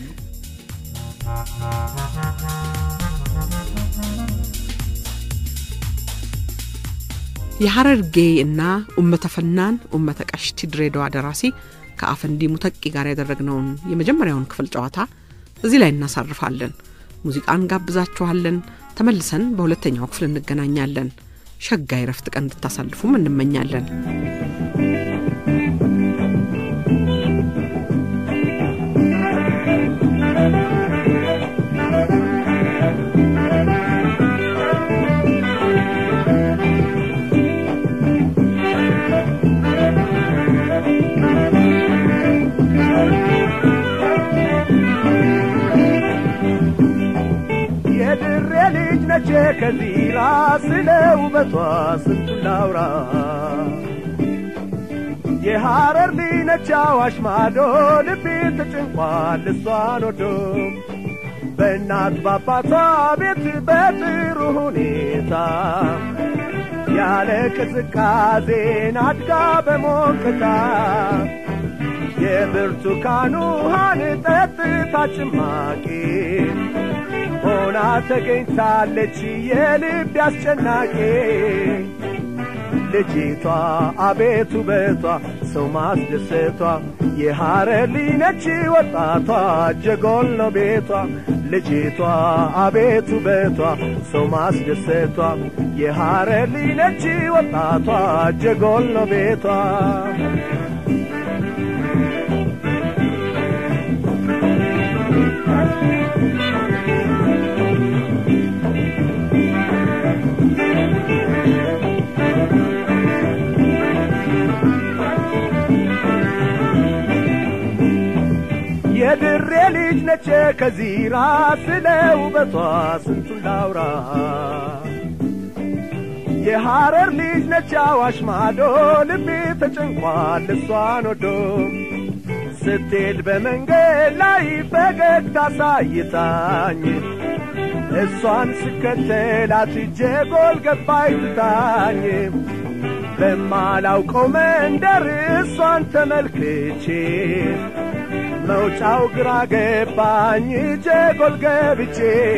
የሐረርጌ እና ኡመተ ፈናን ኡመተ ቀሽቲ ድሬዳዋ ደራሲ ከአፈንዲ ሙተቂ ጋር ያደረግነውን የመጀመሪያውን ክፍል ጨዋታ እዚህ ላይ እናሳርፋለን ሙዚቃን ጋብዛችኋለን ተመልሰን በሁለተኛው ክፍል እንገናኛለን ሸጋይ ረፍት ቀን እንድታሳልፉም እንመኛለን Thank you. ከዚራ ስለው በቷስ እንቱላውራ የሐረር ሊነቻዋሽ ማዶ ልቤ ተጨንቋል እሷን ወዶ በእናት ባባቷ ቤት በጥሩ ሁኔታ ያለ ቅዝቃዜን አድጋ በሞቅታ የብርቱካን ውሃን ጠጥታ ጭማቂ ሆና ተገኝታለች የልብ አስጨናቂ ልጅቷ አቤቱ በቷ ሰው ማስደሰቷ የሐረር ሊነች ወጣቷ ጀጎል ነው ቤቷ ልጅቷ አቤቱ በቷ ሰው ማስደሰቷ የሐረር ሊነች ወጣቷ ጀጎል ነው ቤቷ የድሬ ልጅ ነች ከዚራ ስለው በቷ ስንቱን ላውራ የሐረር ልጅ ነች አዋሽ ማዶ ልቤ ተጨንቋል እሷን ወዶ ስትሄድ በመንገድ ላይ ፈገግታ ሳይታኝ እሷን ስከተላት ጀጎል ገባይ ትታኝ በማላውቀው መንደር እሷን ተመልክቼ መውጫው ግራ ገባኝ ጀጎል ገብቼ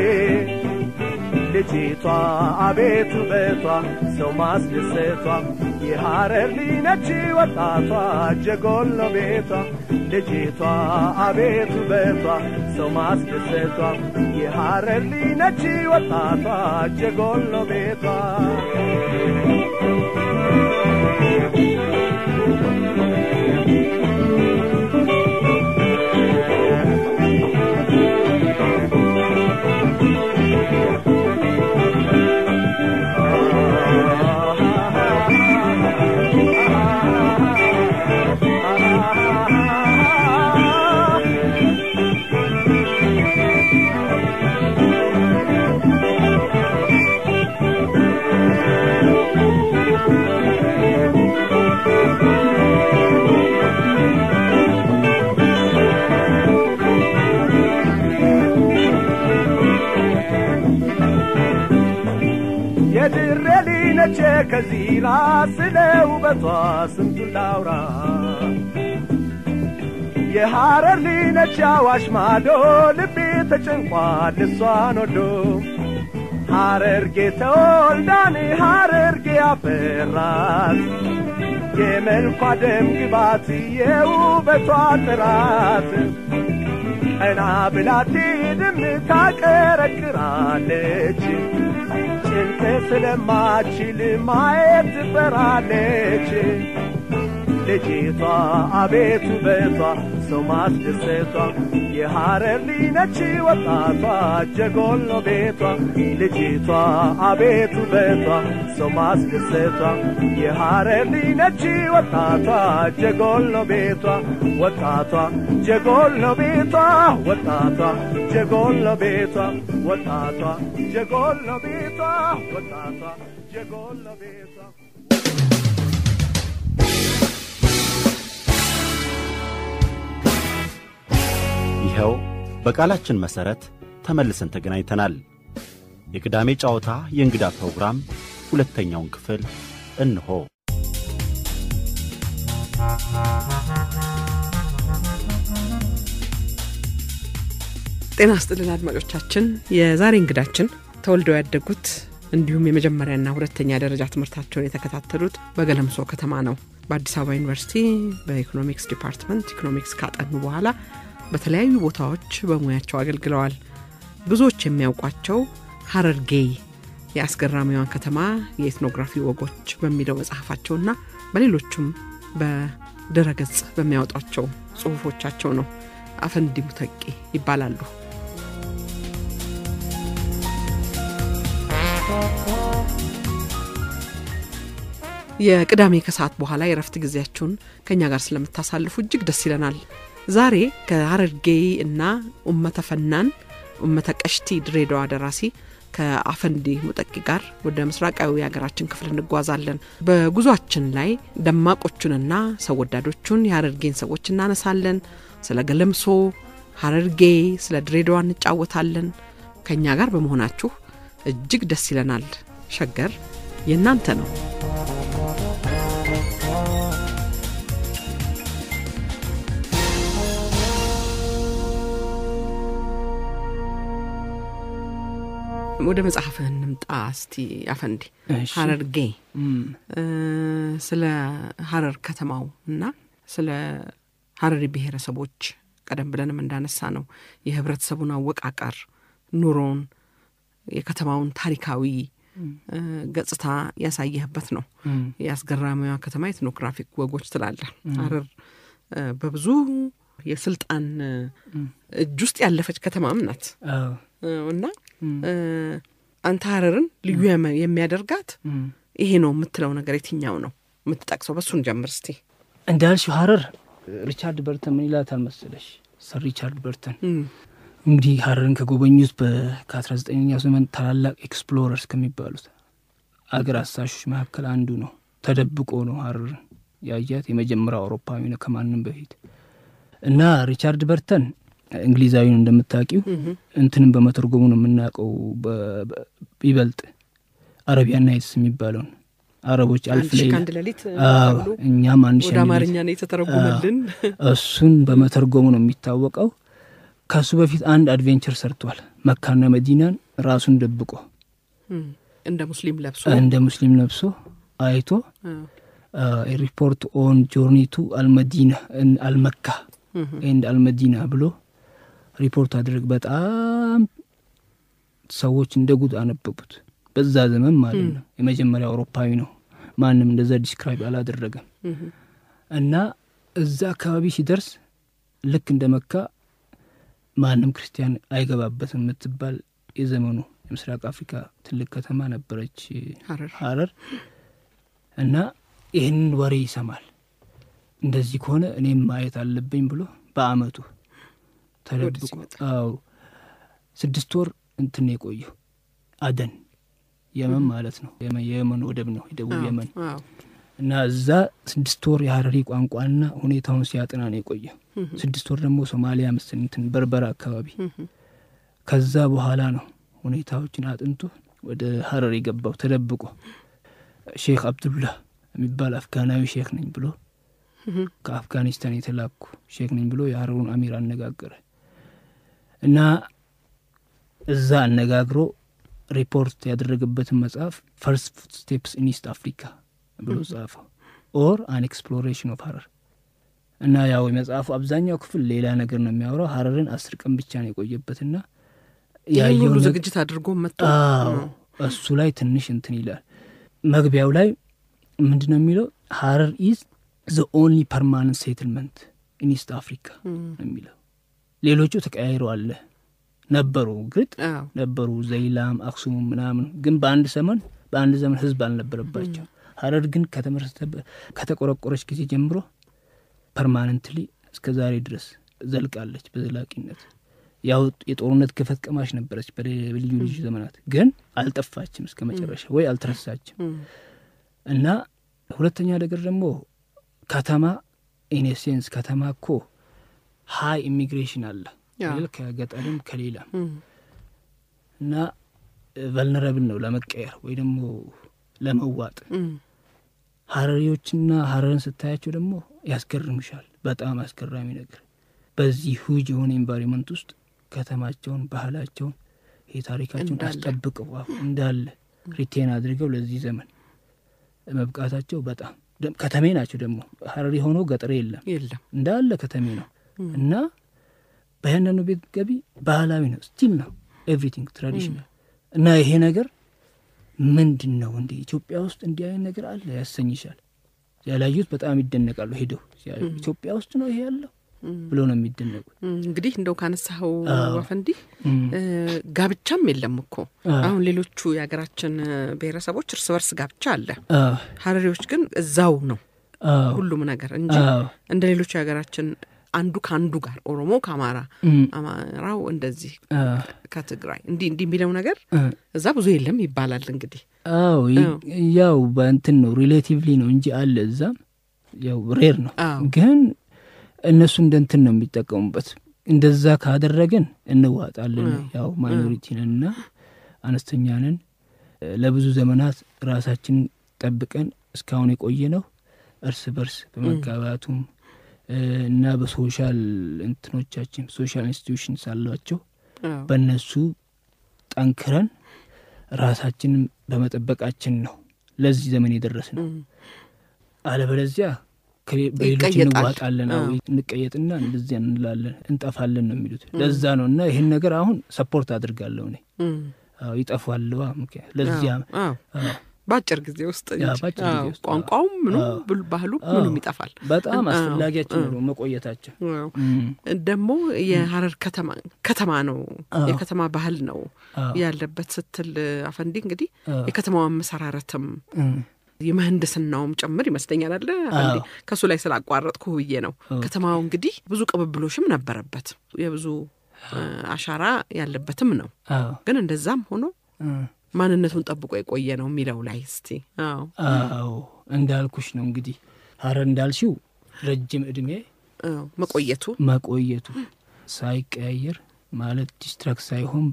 ልጅቷ አቤቱ በቷ ሰው ማስደሰቷ የሐረር ሊነች ወጣቷ ጀጎል ነው ቤቷ ልጅቷ አቤቱ በቷ ሰው ማስደሰቷ የሐረር ሊነች ወጣቷ ጀጎል ነው ቤቷ የድሬ ሊነች ከዚራ ስለው በቷ ስንቱን ላውራ የሐረር ሊነች አዋሽ ማዶ ልቤ ተጨንቋል እሷን ወዶ ሐረርጌ ተወልዳን ሐረርጌ አፈራት የመልኳ ደም ግባት የውበቷ ጥራት ቀና ብላት ድም ታቀረቅራለች ጭንቅ ስለማችል ማየት ትፈራለች ልጅቷ አቤቱ በቷ ሰው ማስደሰቷ የሐረር ሊነች ወጣቷ ጀጎል ነው ቤቷ ልጅቷ አቤቱ በቷ ሰው ማስደሰቷ የሐረር ሊነች ወጣቷ ጀጎል ነው ቤቷ ወጣቷ ጀጎል ነው ቤቷ ወጣቷ ጀጎል ነው ቤቷ ወጣቷ ጀጎል ነው ቤቷ ወጣቷ ጀጎል ነው ቤቷ ይኸው በቃላችን መሰረት ተመልሰን ተገናኝተናል። የቅዳሜ ጨዋታ የእንግዳ ፕሮግራም ሁለተኛውን ክፍል እንሆ። ጤና ይስጥልን አድማጮቻችን። የዛሬ እንግዳችን ተወልደው ያደጉት እንዲሁም የመጀመሪያና ሁለተኛ ደረጃ ትምህርታቸውን የተከታተሉት በገለምሶ ከተማ ነው። በአዲስ አበባ ዩኒቨርሲቲ በኢኮኖሚክስ ዲፓርትመንት ኢኮኖሚክስ ካጠኑ በኋላ በተለያዩ ቦታዎች በሙያቸው አገልግለዋል። ብዙዎች የሚያውቋቸው ሐረርጌ የአስገራሚዋን ከተማ የኤትኖግራፊ ወጎች በሚለው መጽሐፋቸውና በሌሎችም በድረገጽ በሚያወጧቸው ጽሑፎቻቸው ነው። አፈንዲ ሙተቂ ይባላሉ። የቅዳሜ ከሰዓት በኋላ የረፍት ጊዜያችሁን ከኛ ጋር ስለምታሳልፉ እጅግ ደስ ይለናል። ዛሬ ከሐረርጌ እና ኡመተ ፈናን ኡመተ ቀሽቲ ድሬዳዋ ደራሲ ከአፈንዲ ሙጠቂ ጋር ወደ ምስራቃዊ ሀገራችን ክፍል እንጓዛለን። በጉዟችን ላይ ደማቆቹንና ሰው ወዳዶቹን የሐረርጌን ሰዎች እናነሳለን። ስለ ገለምሶ ሐረርጌ ስለ ድሬዳዋ እንጫወታለን። ከኛ ጋር በመሆናችሁ እጅግ ደስ ይለናል። ሸገር የናንተ ነው። ወደ መጽሐፍህ እንምጣ እስቲ አፈንዲ። ሐረርጌ ስለ ሐረር ከተማው እና ስለ ሐረሪ ብሔረሰቦች ቀደም ብለንም እንዳነሳ ነው የህብረተሰቡን አወቃቀር ኑሮን የከተማውን ታሪካዊ ገጽታ ያሳየህበት ነው። ያስገራሚዋ ከተማ ኤትኖግራፊክ ወጎች ትላለህ። ሐረር በብዙ የስልጣን እጅ ውስጥ ያለፈች ከተማም ናት እና አንተ ሐረርን ልዩ የሚያደርጋት ይሄ ነው የምትለው ነገር የትኛው ነው የምትጠቅሰው? በሱን ጀምር እስቲ። እንዳልሽ ሐረር ሪቻርድ በርተን ምን ይላታል መሰለሽ? ሰር ሪቻርድ በርተን እንግዲህ ሐረርን ከጎበኙት በ19ኛው ዘመን ታላላቅ ኤክስፕሎረርስ ከሚባሉት አገር አሳሾች መካከል አንዱ ነው። ተደብቆ ነው ሐረርን ያያት የመጀመሪያው አውሮፓዊ ነው ከማንም በፊት። እና ሪቻርድ በርተን እንግሊዛዊውን እንደምታውቂው እንትንም በመተርጎሙ ነው የምናውቀው ይበልጥ አረቢያን ናይትስ የሚባለው አረቦች አልፍ ላይ አንድ ለሊት እኛም አንድ ሺህ ወደ አማርኛ ነው የተተረጎመልን። እሱን በመተርጎሙ ነው የሚታወቀው። ከሱ በፊት አንድ አድቬንቸር ሰርቷል። መካና መዲናን ራሱን ደብቆ እንደ ሙስሊም ለብሶ እንደ ሙስሊም ለብሶ አይቶ a report on journey to al-Madina and al-Makkah and al-Madina ብሎ ሪፖርት አድርግ። በጣም ሰዎች እንደጉድ አነበቡት በዛ ዘመን ማለት ነው። የመጀመሪያው አውሮፓዊ ነው። ማንም እንደዛ ዲስክራይብ አላደረገም። እና እዛ አካባቢ ሲደርስ ልክ እንደ መካ ማንም ክርስቲያን አይገባበትም የምትባል የዘመኑ የምስራቅ አፍሪካ ትልቅ ከተማ ነበረች ሐረር። እና ይህንን ወሬ ይሰማል። እንደዚህ ከሆነ እኔም ማየት አለብኝ ብሎ በአመቱ ተደብቆ አው ስድስት ወር እንትን የቆየው አደን የመን ማለት ነው። የመን ወደብ ነው የደቡብ የመን። እና እዛ ስድስት ወር የሐረሪ ቋንቋና ሁኔታውን ሲያጠና ነው የቆየው። ስድስት ወር ደግሞ ሶማሊያ መስንትን በርበራ አካባቢ። ከዛ በኋላ ነው ሁኔታዎችን አጥንቶ ወደ ሐረር የገባው ተደብቆ። ሼክ አብዱላህ የሚባል አፍጋናዊ ሼክ ነኝ ብሎ ከአፍጋኒስታን የተላኩ ሼክ ነኝ ብሎ የሐረሩን አሚር አነጋገረ። እና እዛ አነጋግሮ ሪፖርት ያደረገበትን መጽሐፍ ፈርስት ፉትስቴፕስ ኢን ኢስት አፍሪካ ብሎ ጻፈው ኦር አን ኤክስፕሎሬሽን ኦፍ ሐረር። እና ያው የመጽሐፉ አብዛኛው ክፍል ሌላ ነገር ነው የሚያወራው። ሐረርን አስር ቀን ብቻ ነው የቆየበትና ያየው ዝግጅት አድርጎ መጥቶ እሱ ላይ ትንሽ እንትን ይላል። መግቢያው ላይ ምንድነው የሚለው? ሐረር ኢዝ the only permanent settlement in East Africa የሚለው። ሌሎቹ ተቀያይረዋል ነበሩ ግጥ ነበሩ ዘይላም አክሱም ምናምን፣ ግን በአንድ ዘመን በአንድ ዘመን ህዝብ አልነበረባቸው። ሐረር ግን ከተመረሰተ ከተቆረቆረች ጊዜ ጀምሮ ፐርማነንትሊ እስከ ዛሬ ድረስ ዘልቃለች በዘላቂነት። ያው የጦርነት ገፈት ቀማሽ ነበረች በልዩ ልዩ ዘመናት፣ ግን አልጠፋችም እስከ መጨረሻ ወይ አልተረሳችም። እና ሁለተኛ ነገር ደግሞ ከተማ ኢን ኤሴንስ ከተማ እኮ ሃይ ኢሚግሬሽን አለ ከገጠርም ከሌላም። እና ቨልነራብል ነው ለመቀየር ወይ ደግሞ ለመዋጥ። ሐረሪዎችና ሐረርን ስታያቸው ደግሞ ያስገርምሻል። በጣም አስገራሚ ነገር በዚህ ሁጅ የሆነ ኢንቫይሮንመንት ውስጥ ከተማቸውን ባህላቸውን የታሪካቸውን አስጠብቀው እንዳለ ሪቴን አድርገው ለዚህ ዘመን መብቃታቸው በጣም ከተሜ ናቸው። ደግሞ ሐረሪ ሆኖ ገጠር የለም የለም እንዳለ ከተሜ ነው። እና በእያንዳንዱ ቤት ገቢ ባህላዊ ነው፣ ስቲል ነው ኤቭሪቲንግ ትራዲሽናል። እና ይሄ ነገር ምንድነው እንደ ኢትዮጵያ ውስጥ እንዲህ አይነት ነገር አለ ያሰኝሻል። ያላዩት በጣም ይደነቃሉ። ሄደው ኢትዮጵያ ውስጥ ነው ይሄ ያለው ብሎ ነው የሚደነቁት። እንግዲህ እንደው ካነሳው አፈንዲ ጋብቻም የለም እኮ አሁን ሌሎቹ የሀገራችን ብሔረሰቦች እርስ በርስ ጋብቻ አለ። ሐረሪዎች ግን እዛው ነው ሁሉም ነገር እንጂ እንደ ሌሎቹ የሀገራችን አንዱ ካንዱ ጋር ኦሮሞ ካማራ አማራው እንደዚህ ከትግራይ እንዲ እንዲ የሚለው ነገር እዛ ብዙ የለም ይባላል እንግዲህ አው ያው በእንትን ነው ሪሌቲቭሊ ነው እንጂ አለ እዛ ያው ሬር ነው ግን እነሱ እንደንትን ነው የሚጠቀሙበት እንደዛ ካደረገን እንዋጣለን ያው ማይኖሪቲ ነንና አነስተኛ ነን ለብዙ ዘመናት ራሳችን ጠብቀን እስካሁን የቆየነው እርስ በርስ በመጋባቱም እና በሶሻል እንትኖቻችን ሶሻል ኢንስቲትዩሽንስ አሏቸው በእነሱ ጠንክረን ራሳችንን በመጠበቃችን ነው ለዚህ ዘመን የደረስነው አለበለዚያ ከሌሎች እንዋጣለን አው እንቀየጥና እንደዚህ እንላለን እንጠፋለን ነው የሚሉት ለዛ ነውና ይሄን ነገር አሁን ሰፖርት አድርጋለሁ እኔ አው ይጠፋልዋ ምክንያት ለዚያ ባጭር ጊዜ ውስጥ ቋንቋው ምኑ ባህሉ ምኑ ይጠፋል በጣም አስፈላጊያችን ነው መቆየታቸው ደሞ የሐረር ከተማ ከተማ ነው የከተማ ባህል ነው ያለበት ስትል አፈንዲ እንግዲህ የከተማው መሰራረትም የመህንድስናውም ጭምር ይመስለኛል አይደል አፈንዲ ከሱ ላይ ስላቋረጥኩ ብዬ ነው ከተማው እንግዲህ ብዙ ቅብብሎሽም ነበረበት የብዙ አሻራ ያለበትም ነው ግን እንደዛም ሆኖ ማንነቱን ጠብቆ የቆየ ነው የሚለው ላይ እስቲ አዎ አዎ እንዳልኩሽ ነው እንግዲህ ሐረር እንዳልሽው ረጅም እድሜ መቆየቱ መቆየቱ ሳይቀየር ማለት ዲስትራክት ሳይሆን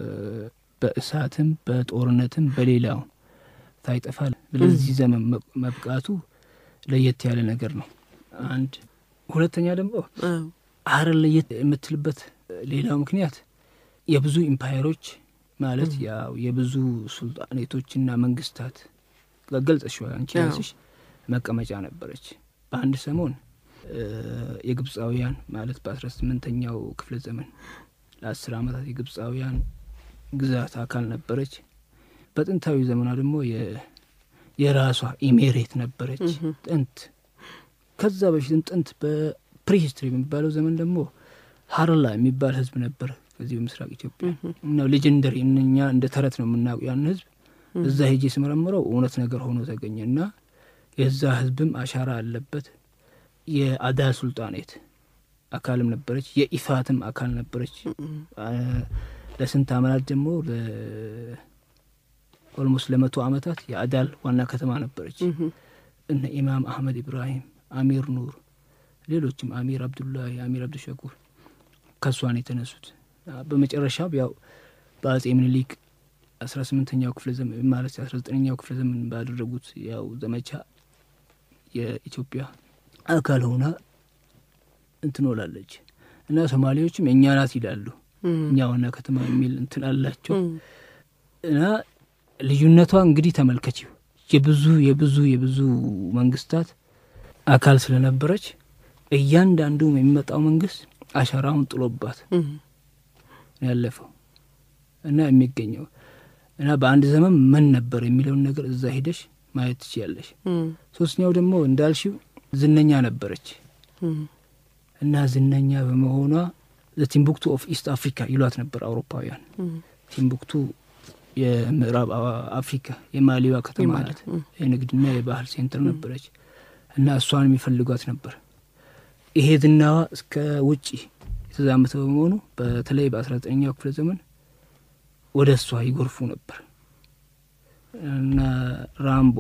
በእሳትም በጦርነትም በሌላው ሳይጠፋል ለዚህ ዘመን መብቃቱ ለየት ያለ ነገር ነው አንድ ሁለተኛ ደግሞ ሐረር ለየት የምትልበት ሌላው ምክንያት የብዙ ኢምፓየሮች ማለት ያው የብዙ ሱልጣኔቶችና መንግስታት ገልጸሽው አንቺ ራስሽ መቀመጫ ነበረች በአንድ ሰሞን የግብጻውያን ማለት በ18ኛው ክፍለ ዘመን ለ10 አመታት የግብጻውያን ግዛት አካል ነበረች በጥንታዊ ዘመኗ ደግሞ የራሷ ኢሜሬት ነበረች ጥንት ከዛ በፊትም ጥንት በፕሪሂስትሪ የሚባለው ዘመን ደግሞ ሐረላ የሚባል ህዝብ ነበር እዚህ በምስራቅ ኢትዮጵያ ነው ሌጀንደሪ እኛ እንደ ተረት ነው የምናውቀው ያን ህዝብ እዛ ሄጄ ስመረምረው እውነት ነገር ሆኖ ተገኘና የዛ ህዝብም አሻራ አለበት የአዳ ሱልጣኔት አካልም ነበረች የኢፋትም አካል ነበረች ለስንት አመታት ደግሞ ለ ኦልሞስት ለመቶ አመታት የአዳል ዋና ከተማ ነበረች እነ ኢማም አህመድ ኢብራሂም አሚር ኑር ሌሎችም አሚር አብዱላህ አሚር አብዱሸኩር ከሷን የተነሱት በመጨረሻው ያው በአጼ ምኒልክ አስራ ስምንተኛው ክፍለ ዘመን ማለት አስራ ዘጠነኛው ክፍለ ዘመን ባደረጉት ያው ዘመቻ የኢትዮጵያ አካል ሆና እንትኖላለች እና ሶማሌዎችም የኛ ናት ይላሉ እኛውና ከተማ የሚል እንትን አላቸው እና ልዩነቷ እንግዲህ ተመልከቺው የብዙ የብዙ የብዙ መንግስታት አካል ስለነበረች እያንዳንዱ የሚመጣው መንግስት አሻራውን ጥሎባት ያለፈው እና የሚገኘው እና በአንድ ዘመን ምን ነበር የሚለውን ነገር እዛ ሄደሽ ማየት ትችያለሽ ሶስተኛው ደግሞ እንዳልሽው ዝነኛ ነበረች እና ዝነኛ በመሆኗ ቲምቡክቱ ኦፍ ኢስት አፍሪካ ይሏት ነበር አውሮፓውያን ቲምቡክቱ የምዕራብ አፍሪካ የማሊዋ ከተማ ናት የንግድና የባህል ሴንተር ነበረች እና እሷን የሚፈልጓት ነበር ይሄ ዝናዋ እስከ ውጪ የተዛመተ በመሆኑ በተለይ በ19ኛው ክፍለ ዘመን ወደ እሷ ይጎርፉ ነበር እና ራምቦ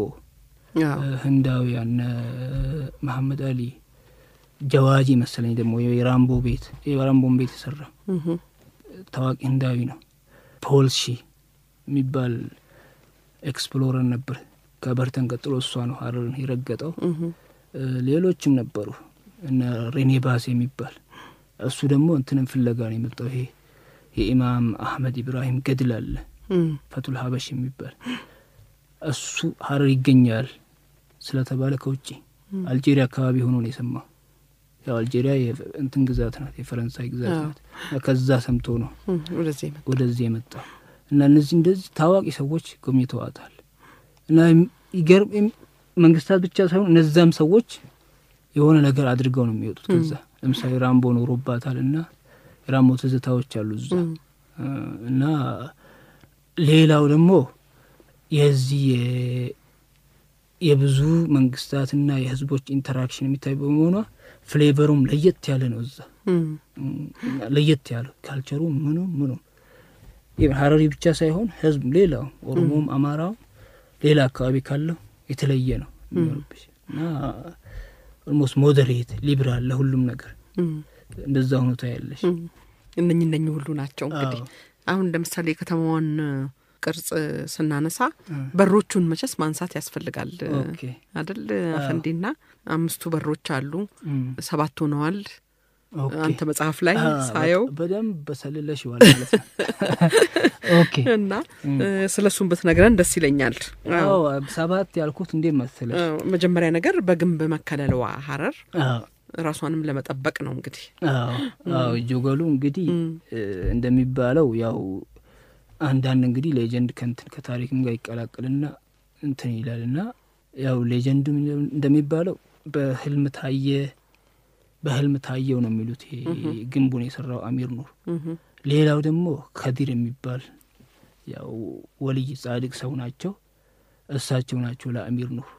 ህንዳውያን መሐመድ አሊ ጀዋጂ መሰለኝ ደግሞ የራምቦ ቤት የራምቦን ቤት ሰራ ታዋቂ ህንዳዊ ነው ፖልሺ የሚባል ኤክስፕሎረር ነበር ከበርተን ቀጥሎ እሷ ነው ሐረርን ይረገጠው ሌሎችም ነበሩ እና ሬኔባስ የሚባል እሱ ደግሞ እንትንም ፍለጋ ነው የመጣው ይሄ የኢማም አህመድ ኢብራሂም ገድል አለ ፈቱል ሀበሽ የሚባል እሱ ሐረር ይገኛል ስለተባለ ከውጪ አልጄሪያ አካባቢ ሆኖ ነው የሰማው ያው አልጄሪያ እንትን ግዛት ናት የፈረንሳይ ግዛት ናት ከዛ ሰምቶ ነው ወደዚህ ወደዚህ የመጣው እና እነዚህ እንደዚህ ታዋቂ ሰዎች ጎብኝተዋታል እና ይገርም መንግስታት ብቻ ሳይሆን እነዛም ሰዎች የሆነ ነገር አድርገው ነው የሚወጡት ከዛ ለምሳሌ ራምቦ ኖሮባታልና ራምቦ ትዝታዎች አሉ እዛ እና ሌላው ደግሞ የዚህ የብዙ መንግስታትና የህዝቦች ኢንተራክሽን የሚታይ በመሆኑ ፍሌቨሩም ለየት ያለ ነው እዛ ለየት ያለ ካልቸሩ ምኑ ምኑ የሐረሪ ብቻ ሳይሆን ህዝብ ሌላው ኦሮሞም አማራው ሌላ አካባቢ ካለው የተለየ ነው እና almost moderate liberal ለሁሉም ነገር እንደዛ ሆኖ ታያለሽ እነኚህ እነኚህ ሁሉ ናቸው እንግዲህ አሁን ለምሳሌ ከተማዋን ቅርጽ ስናነሳ በሮቹን መቸስ ማንሳት ያስፈልጋል አይደል አፈንዲና አምስቱ በሮች አሉ ሰባት ሆነዋል አንተ መጽሐፍ ላይ ሳየው በደንብ በሰለለሽ ማለት ነው ኦኬ እና ስለሱም በተነገረን ደስ ይለኛል አዎ ሰባት ያልኩት እንዴ መሰለሽ መጀመሪያ ነገር በግንብ መከለለዋ ሐረር ራሷንም ለመጠበቅ ነው እንግዲህ አዎ አዎ ጆገሉ እንግዲህ እንደሚባለው ያው አንዳንድ እንግዲህ ሌጀንድ ከንትን ከታሪክም ጋር ይቀላቀልና እንትን ይላልና ያው ሌጀንድ እንደሚባለው በህልም ታየ በህልም ታየው ነው የሚሉት ግንቡን የሰራው አሚር ኑር ሌላው ደግሞ ከዲር የሚባል ያው ወልይ ጻድቅ ሰው ናቸው እሳቸው ናቸው ለአሚር ኑር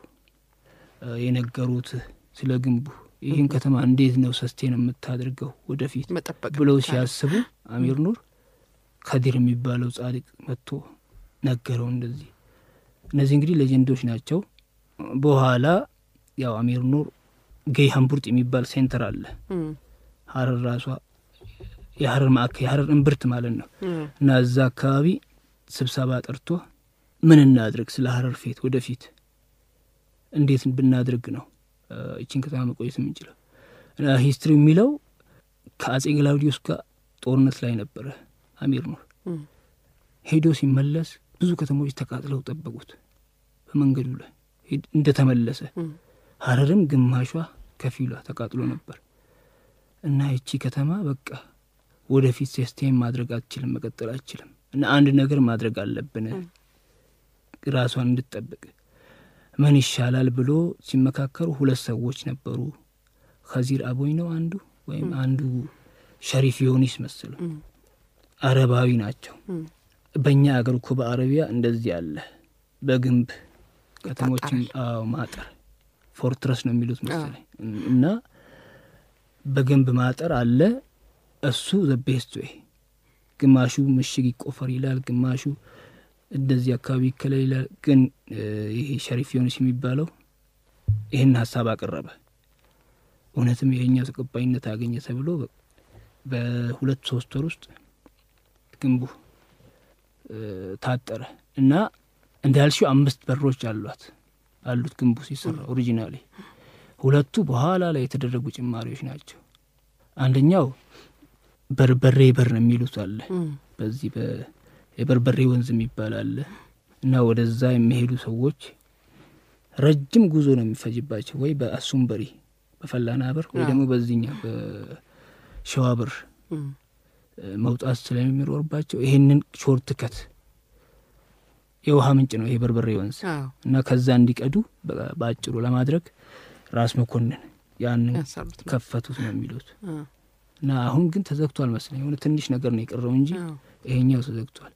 የነገሩት ስለ ግንቡ ይህን ከተማ እንዴት ነው ሰስቴን የምታደርገው ወደፊት ብለው ሲያስቡ አሚር ኑር ከዲር የሚባለው ጻድቅ መጥቶ ነገረው እንደዚህ እነዚህ እንግዲህ ሌጀንዶች ናቸው በኋላ ያው አሚር ኑር ገይ ሃምቡርት የሚባል ሴንተር አለ ሐረር ራሷ የሐረር ማዕከል የሐረር እምብርት ማለት ነው እና እዛ አካባቢ ስብሰባ ጠርቶ ምን እናድርግ ስለ ሐረር ፌት ወደፊት እንዴት ብናድርግ ነው እቺን ከተማ መቆየት የምንችለው እና ሂስትሪ የሚለው ከአጼ ግላውዲዮስ ጋር ጦርነት ላይ ነበር አሚር ኑር ሄዶ ሲመለስ ብዙ ከተሞች ተቃጥለው ተጠበቁት በመንገዱ ላይ እንደተመለሰ ሐረርም ግማሿ ከፊሏ ተቃጥሎ ነበር እና እቺ ከተማ በቃ ወደፊት ሲስቴም ማድረግ አትችልም መቀጠል አትችልም እና አንድ ነገር ማድረግ አለብን ራሷን እንድትጠብቅ ምን ይሻላል ብሎ ሲመካከሩ ሁለት ሰዎች ነበሩ ኸዚር አቦይ ነው አንዱ ወይም አንዱ ሸሪፍ ዮኒስ መስሉ አረባዊ ናቸው በእኛ አገር እኮ በአረቢያ እንደዚህ አለ በግንብ ከተሞችን አው ማጠር ፎርትረስ ነው የሚሉት መሰለኝ እና በግንብ ማጠር አለ እሱ ዘ ቤስት ዌይ ግማሹ ምሽግ ይቆፈር ይላል ግማሹ እንደዚህ አካባቢ ከሌላ ግን ይሄ ሸሪፍ ዮኒስ የሚባለው ይሄን ሐሳብ አቀረበ እውነትም ይሄኛው ተቀባይነት አገኘ ተብሎ በሁለት ሶስት ወር ውስጥ ግንቡ ታጠረ እና እንዳልሽው አምስት በሮች አሏት አሉት ግንቡ ሲሰራ ኦሪጂናሊ ሁለቱ በኋላ ላይ የተደረጉ ጭማሪዎች ናቸው አንደኛው በርበሬ በር ነው የሚሉት አለ በዚህ በበርበሬ ወንዝ የሚባል አለ እና ወደዛ የሚሄዱ ሰዎች ረጅም ጉዞ ነው የሚፈጅባቸው ወይ በአሱምበሪ በፈላና በር ወይ ደግሞ በዚህኛ በሸዋብር መውጣት ስለሚኖርባቸው ይሄንን ሾርት ከት የውሃ ምንጭ ነው ይሄ በርበሬ ወንዝ እና ከዛ እንዲቀዱ ባጭሩ ለማድረግ ራስ መኮንን ያን ከፈቱት ነው የሚሉት እና አሁን ግን ተዘግቷል መሰለኝ የሆነ ትንሽ ነገር ነው የቀረው እንጂ ይሄኛው ተዘግቷል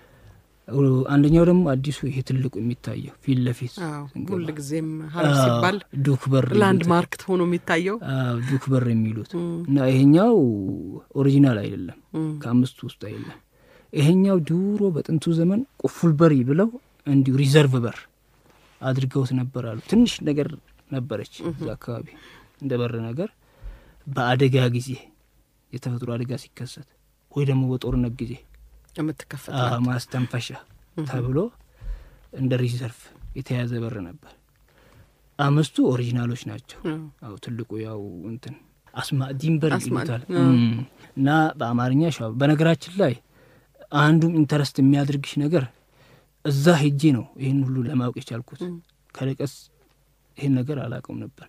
አንደኛው ደግሞ አዲሱ ይሄ ትልቁ የሚታየው ፊት ለፊት ሁሉ ጊዜም ሐረር ሲባል ዱክበር ላንድ ማርክ ሆኖ የሚታየው አዎ ዱክበር የሚሉት እና ይሄኛው ኦሪጂናል አይደለም ከአምስቱ ውስጥ አይደለም ይሄኛው ዱሮ በጥንቱ ዘመን ቁፉል በሪ ብለው እንዲሁ ሪዘርቭ በር አድርገውት ነበር አሉ ትንሽ ነገር ነበረች እዛ አካባቢ እንደ በር ነገር በአደጋ ጊዜ የተፈጥሮ አደጋ ሲከሰት ወይ ደግሞ በጦርነት ጊዜ የምትከፈት አዎ ማስተንፈሻ ተብሎ እንደ ሪዘርቭ የተያዘ በር ነበር አምስቱ ኦሪጂናሎች ናቸው አው ትልቁ ያው እንትን አስማ ዲምበር ይሉታል እና በአማርኛ ሻው በነገራችን ላይ አንዱም ኢንተረስት የሚያድርግሽ ነገር እዛ ሄጄ ነው ይሄን ሁሉ ለማወቅ የቻልኩት ከለቀስ ይሄን ነገር አላውቅም ነበር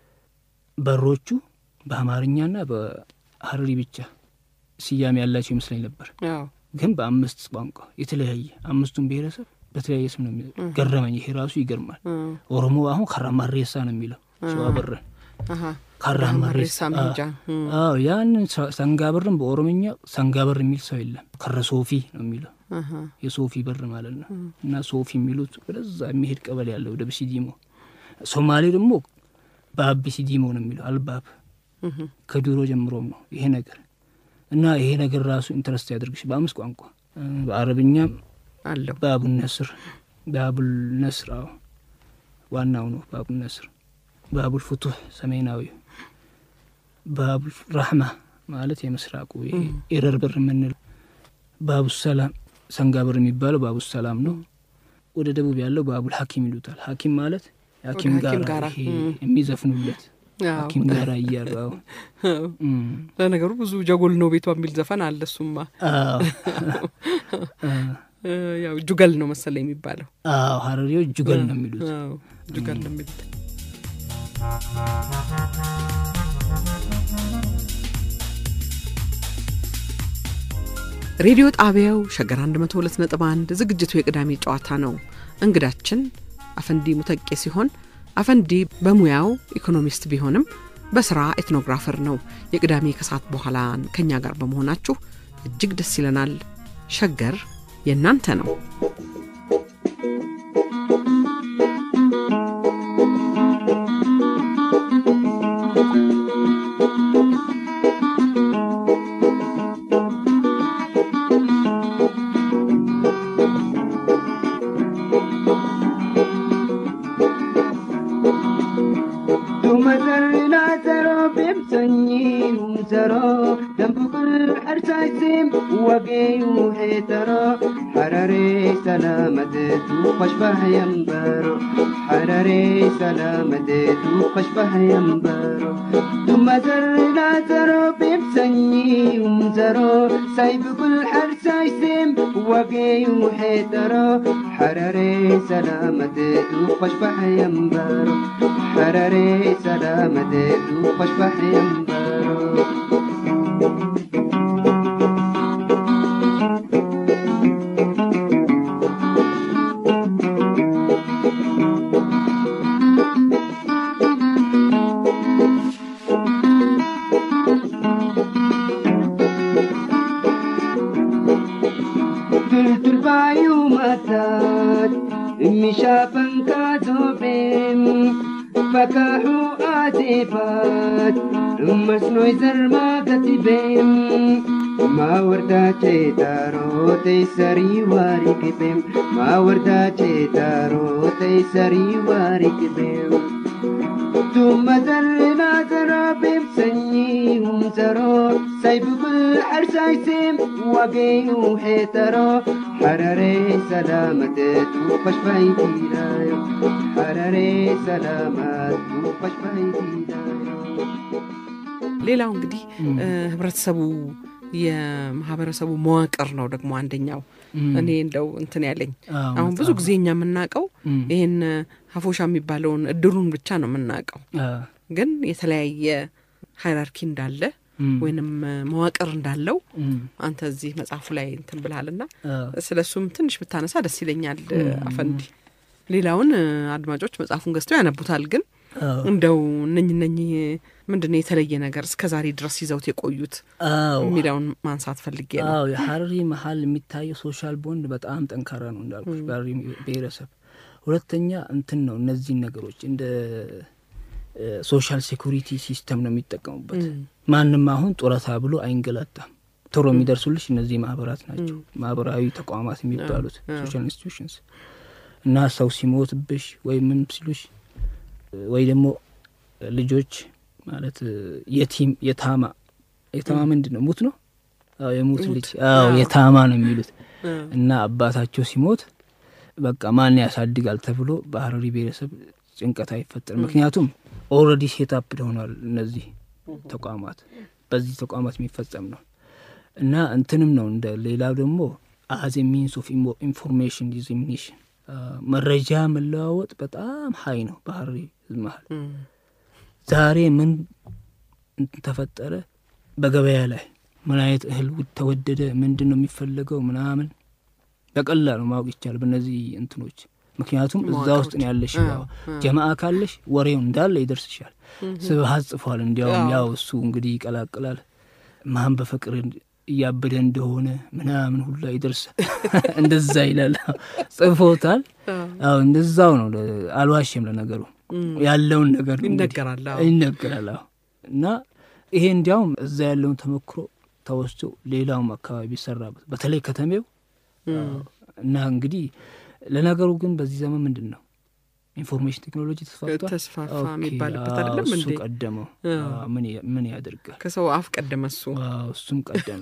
በሮቹ በአማርኛና በሐረሪ ብቻ ሲያም ያላቸው ይመስለኝ ነበር አዎ ግን በአምስት ቋንቋ የተለያየ አምስቱን ብሔረሰብ በተለያየ ስም ነው ገረመኝ ይሄ ራሱ ይገርማል ኦሮሞ አሁን ከራማሬሳ ነው የሚለው ሸዋብር አሃ ከራማሬሳ ምንጃ አዎ ያን ሰንጋብርም በኦሮምኛ ሰንጋብር የሚል ሰው የለም ከረሶፊ ነው የሚለው አሃ የሶፊ በር ማለት ነው እና ሶፊ የሚሉት ወደዛ የሚሄድ ቀበሌ ያለው ወደ ብሲዲሞ ሶማሌ ደግሞ ባብ ሲዲሞ ነው የሚለው አልባብ ከዱሮ ጀምሮም ነው ይሄ ነገር እና ይሄ ነገር ራሱ ኢንተረስት ያድርግሽ በአምስት ቋንቋ በአረብኛም አለው ባቡ ነስር ባቡ ነስር አው ዋናው ነው ባቡ ነስር ባቡ ፍቱህ ሰሜናዊ ባቡ ረህማ ማለት የምስራቁ ኢረርበር ምን ባቡ ሰላም ሰንጋበር የሚባለው ባቡ ሰላም ነው ወደ ደቡብ ያለው ባቡ ሐኪም ይሉታል ሐኪም ማለት ሐኪም ጋር የሚዘፍኑለት ሐኪም ጋር ያያለው ለነገሩ ብዙ ጀጎል ነው ቤቷ የሚል ዘፈን አለ እሱማ አዎ ያው ጁገል ነው መሰለኝ የሚባለው አዎ ሐረሪው ጁገል ነው የሚሉት አዎ ጁገል ነው የሚሉት ሬዲዮ ጣቢያው ሸገር one oh two point one ዝግጅቱ የቅዳሜ ጨዋታ ነው እንግዳችን አፈንዲ ሙተቂ ሲሆን አፈንዲ በሙያው ኢኮኖሚስት ቢሆንም በስራ ኤትኖግራፈር ነው የቅዳሜ ከሰዓት በኋላ ከኛ ጋር በመሆናችሁ እጅግ ደስ ይለናል ሸገር የናንተ ነው حراري سلامة توقش بها ينبارو حراري سلامة توقش بها ينبارو ثم زرنا زرو بيبسني ومزرو سايب كل حرسا يسيم وقي وحيترو حراري سلامة توقش بها ينبارو حراري سلامة توقش بها ينبارو شافن كاتوبين فكاحو آتفات مسنو يزر ما كتبين ما وردا تيتارو تيسري وارك بيم ما وردا تيتارو تيسري وارك بيم ثم ذرنا ذرا بيمسني ومزرو سايب كل حرسايسيم وقيو حيترو حراري سلامة توقش بايدي لايو حراري سلامة توقش بايدي لايو ሌላው እንግዲህ ህብረተሰቡ የማህበረሰቡ መዋቅር ነው ደግሞ አንደኛው እኔ እንደው እንትን ያለኝ አሁን ብዙ ጊዜኛ የምናቀው ይሄን ሀፎሻ የሚባለውን እድሩን ብቻ ነው የምናቀው ግን የተለያየ ሃይራርኪ እንዳለ ወይንም መዋቅር እንዳለው አንተ እዚህ መጽሐፉ ላይ እንትን ብለሃልና ስለሱም ትንሽ ብታነሳ ደስ ይለኛል አፈንዲ ሌላውን አድማጮች መጽሐፉን ገዝተው ያነቡታል ግን እንደው ነኝ ነኝ ምንድነው የተለየ ነገር እስከዛሬ ድረስ ይዘውት የቆዩት ሚላውን ማንሳት ፈልጌ ነው አዎ የሐረሪ መሃል የሚታየው ሶሻል ቦንድ በጣም ጠንካራ ነው እንዳልኩሽ ሐረሪ ብሔረሰብ ሁለተኛ እንትን ነው እነዚህ ነገሮች እንደ ሶሻል ሴኩሪቲ ሲስተም ነው የሚጠቀሙበት ማንንም አሁን ጦራታ ብሎ አይንገላታም ቶሎ የሚደርሱልሽ እነዚህ ማህበራት ናቸው ማህበራዊ ተቋማት የሚባሉት ሶሻል ኢንስቲትዩሽንስ እና ሰው ሲሞትብሽ ወይ ምን ሲሉሽ ወይ ደግሞ ልጆች ማለት የቲም የታማ የታማ ምንድነው ሙት ነው አዎ የሙት ልጅ አዎ የታማ ነው የሚሉት እና አባታቸው ሲሞት በቃ ማን ያሳድጋል ተብሎ በሐረሪ ብሔረሰብ ጭንቀት አይፈጠር ምክንያቱም ኦሬዲ ሴት አፕ ሆኗል እነዚህ ተቋማት በዚህ ተቋማት የሚፈጸም ነው እና እንትንም ነው እንደ ሌላው ደግሞ as a means of information dissemination መረጃ መለዋወጥ በጣም ሃይ ነው በሐረሪ መሃል ዛሬ ምን ተፈጠረ በገበያ ላይ ምን አይነት እህል ተወደደ ምንድነው የሚፈልገው ምናምን በቀላሉ ማወቅ ይቻላል በእነዚህ እንትኖች ምክንያቱም እዛ ውስጥ ነው ያለሽ ጀማዓ ካለሽ ወሬው እንዳለ ይደርስሻል ስብሐት ጽፏል እንዲያው ያው እሱ እንግዲህ ይቀላቅላል ማን በፍቅር ያበደ እንደሆነ ምናምን ሁሉ ይደርስ እንደዛ ይላል ጽፎታል አው እንደዛው ነው አልዋሽም ለነገሩ ያለውን ነገር ይነገራል ይነገራል እና ይሄ እንዲያውም እዛ ያለውን ተመክሮ ተወስቶ ሌላው አካባቢ ሰራበት በተለይ ከተሜው እና እንግዲህ ለነገሩ ግን በዚህ ዘመን ምንድነው ኢንፎርሜሽን ቴክኖሎጂ ተስፋፍቷል ተስፋፋ የሚባልበት አይደለም እንዴ እሱ ቀደመው ምን ምን ያደርጋል ከሰው አፍ ቀደመሱ እሱም ቀደመ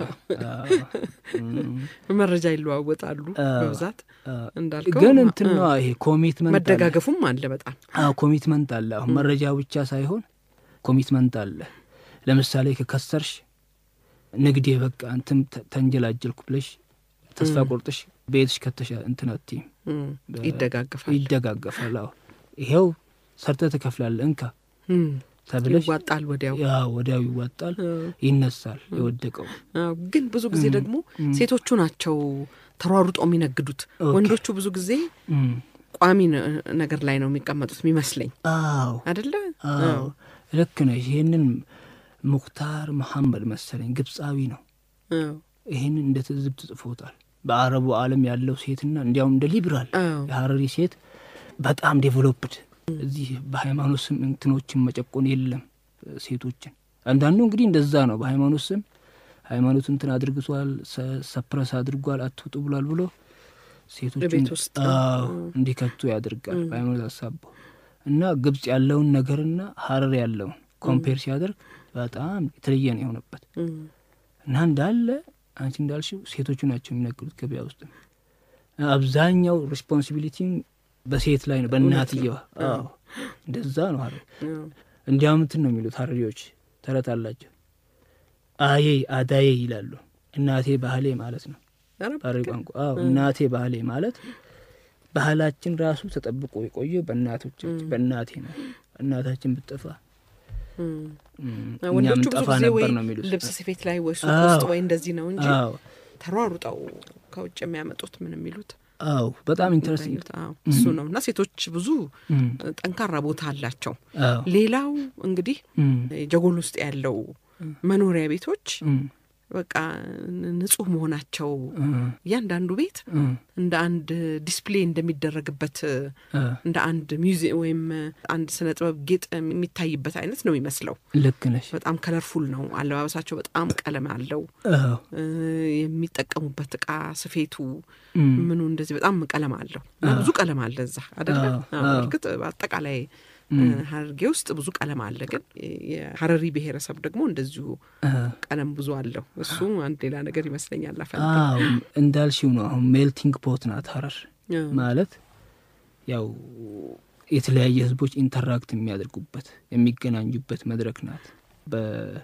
መረጃ ይለዋወጣሉ በብዛት እንዳልከው ግን እንትን ነው ይሄ ኮሚትመንት መደጋገፉም አለ በጣም አዎ ኮሚትመንት አለ አሁን መረጃ ብቻ ሳይሆን ኮሚትመንት አለ ለምሳሌ ከከሰርሽ ንግዴ በቃ አንተም ተንጀላጀልኩ ብለሽ ተስፋ ቆርጥሽ ቤትሽ ከተሻ እንትን አትይ ይደጋገፋል ይደጋገፋል አዎ ይሄው ሰርተ ተከፍላለህ እንካ ተብለሽ ይዋጣል ወዲያው ያው ወዲያው ይዋጣል ይነሳል የወደቀው ግን ብዙ ጊዜ ደግሞ ሴቶቹ ናቸው ተሯሩጦ የሚነግዱት ወንዶቹ ብዙ ጊዜ ቋሚ ነገር ላይ ነው የሚቀመጡት የሚመስለኝ አዎ አይደለ አዎ ልክ ነሽ ይሄንን ሙክታር መሐመድ መሰለኝ ግብጻዊ ነው ይሄንን እንደተዝብት ጽፎታል በአረቡ ዓለም ያለው ሴትና እንዲያውም እንደ ሊበራል የሐረሪ ሴት በጣም ዴቨሎፕድ እዚህ በሃይማኖት ስም እንትኖችን መጨቆን የለም ሴቶችን አንዳንዱ እንግዲህ እንደዛ ነው በሃይማኖት ስም ሃይማኖት እንትን አድርጓል ሰፕረስ አድርጓል አትውጡ ብሏል ብሎ ሴቶችን እንዲከቱ ያደርጋል በሃይማኖት አሳቦ እና ግብጽ ያለውን ነገርና ሐረር ያለውን ኮምፔር ሲያደርግ በጣም የተለየ ነው የሆነበት እና እንዳለ አንቺ እንዳልሽው ሴቶቹ ናቸው የሚነግሩት ገበያ ውስጥ አብዛኛው ሪስፖንሲቢሊቲ በሴት ላይ ነው በእናትየዋ አዎ እንደዛ ነው አይደል እንዲያውም እንትን ነው የሚሉት ሐረሪዎች ተረት አላቸው አዬ አዳዬ ይላሉ እናቴ ባህሌ ማለት ነው ሐረሪ ቋንቋ አዎ እናቴ ባህሌ ማለት ባህላችን ራሱ ተጠብቆ የቆየው በእናቶቻችን በእናቴ ነው እናታችን ብትጠፋ ወንዶቹ ብዙ ጊዜ ወይ ልብስ ስፌት ላይ ወይ ሱቅ ውስጥ ወይ እንደዚህ ነው እንጂ ተሯሩጠው ከውጭ የሚያመጡት ምን የሚሉት አዎ በጣም ኢንተረስቲንግ እሱ ነውና ሴቶች ብዙ ጠንካራ ቦታ አላቸው ሌላው እንግዲህ ጀጎል ውስጥ ያለው መኖሪያ ቤቶች በቃ ንጹህ መሆናቸው ያንዳንዱ ቤት እንደ አንድ ዲስፕሌይ እንደሚደረግበት እንደ አንድ ሙዚየም ወይም አንድ ስነ ጥበብ ጌጥ የሚታይበት አይነት ነው የሚመስለው ልክ ነሽ በጣም ከለርፉል ነው አለባበሳቸው በጣም ቀለም አለው የሚጠቀሙበት ዕቃ ስፌቱ ምኑ እንደዚህ በጣም ቀለም አለው ብዙ ቀለም አለ እዛ አይደል እርግጥ በአጠቃላይ ሐረርጌ ውስጥ ብዙ ቀለም አለ ግን የሐረሪ ብሔረሰብ ደግሞ እንደዚሁ ቀለም ብዙ አለው እሱ አንድ ሌላ ነገር ይመስለኛል አፈንዲ አዎ እንዳልሽው ነው አሁን ሜልቲንግ ፖት ናት ሐረር ማለት ያው የተለያየ ህዝቦች ኢንተራክት የሚያደርጉበት የሚገናኙበት መድረክ ናት በ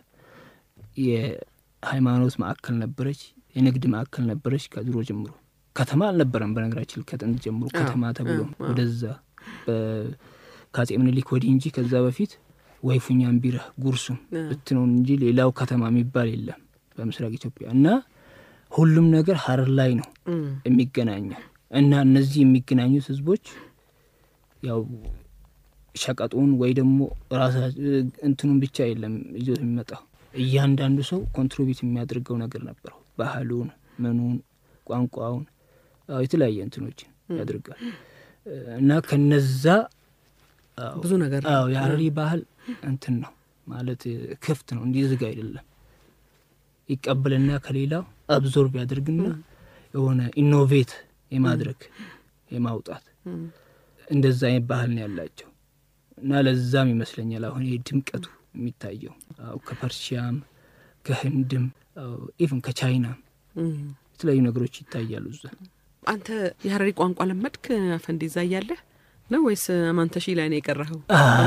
የሃይማኖት ማዕከል ነበረች የንግድ ማዕከል ነበረች ከድሮ ጀምሮ ከተማ አልነበረም በነገራችን ከጥንት ጀምሮ ከተማ ተብሎ ወደዛ ካጼ ምኒልክ ወዲህ እንጂ ከዛ በፊት ወይፉኛም ቢራ ጉርሱም ብትነው እንጂ ሌላው ከተማ የሚባል የለም በምስራቅ ኢትዮጵያ እና ሁሉም ነገር ሐረር ላይ ነው የሚገናኘው እና እነዚህ የሚገናኙት ህዝቦች ያው ሸቀጡን ወይ ደግሞ ራሳ እንትኑን ብቻ የለም ይዞት የሚመጣው እያንዳንዱ ሰው ኮንትሪቢዩት የሚያደርገው ነገር ነበር ባህሉን መኑን ቋንቋውን የተለያየ እንትኖች ያደርጋል እና ከነዛ ብዙ ነገር አዎ የሐረሪ ባህል እንትን ነው ማለት ክፍት ነው እንዲህ ዝግ አይደለም ይቀበልና ከሌላው አብዞርብ ያደርግና የሆነ ኢኖቬት የማድረግ የማውጣት እንደዛ አይነት ባህል ነው ያላቸው እና ለዛም ይመስለኛል አሁን ይሄ ድምቀቱ የሚታየው አው ከፐርሺያም ከህንድም ኢቭን ከቻይና የተለያዩ ነገሮች ይታያሉ እዛ አንተ የሐረሪ ቋንቋ ለመድክ አፈንዲ እዛ ያለህ ነው ወይስ አማንተሺ ላይ ነው የቀረኸው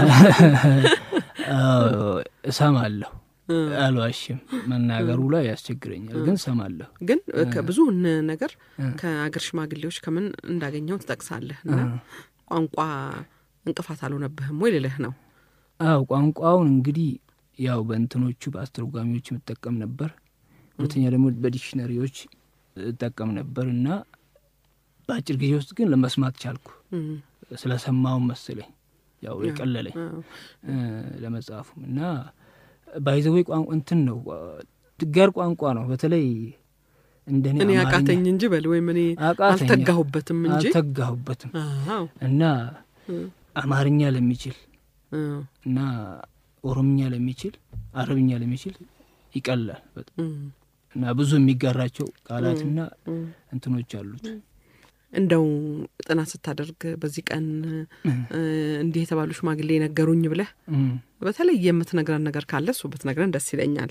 አዎ እሰማለሁ አልዋሽም መናገሩ ላይ ያስቸግረኛል ግን ሰማለሁ ግን ከብዙ ነገር ከአገር ሽማግሌዎች ከምን እንዳገኘው ተጠቅሳለህ እና ቋንቋ እንቅፋት አልሆነብህም ወይ ልልህ ነው አው ቋንቋውን እንግዲህ ያው በእንትኖቹ በአስተርጓሚዎች መጠቀም ነበር ሁለተኛ ደግሞ በዲክሽነሪዎች ተጠቀም ነበርና በአጭር ጊዜ ውስጥ ግን ለመስማት ቻልኩ ስለሰማው መሰለኝ ያው ይቀለለኝ ለመጻፉም እና ባይዘዌ ቋንቋ እንትን ነው ድጋር ቋንቋ ነው በተለይ እንደኔ እኔ አቃተኝ እንጂ በል ወይ ምን አልተጋሁበትም እንጂ አልተጋሁበትም እና አማርኛ ለሚችል እና ኦሮምኛ ለሚችል አረብኛ ለሚችል ይቀላል በጣም እና ብዙ የሚጋራቸው ቃላትና እንትኖች አሉት እንደው ጥናት ስታደርግ በዚህ ቀን እንዲህ የተባሉ ሽማግሌ ነገሩኝ ብለህ በተለይ የምትነግረን ነገር ካለ እሱ ብትነግረን ደስ ይለኛል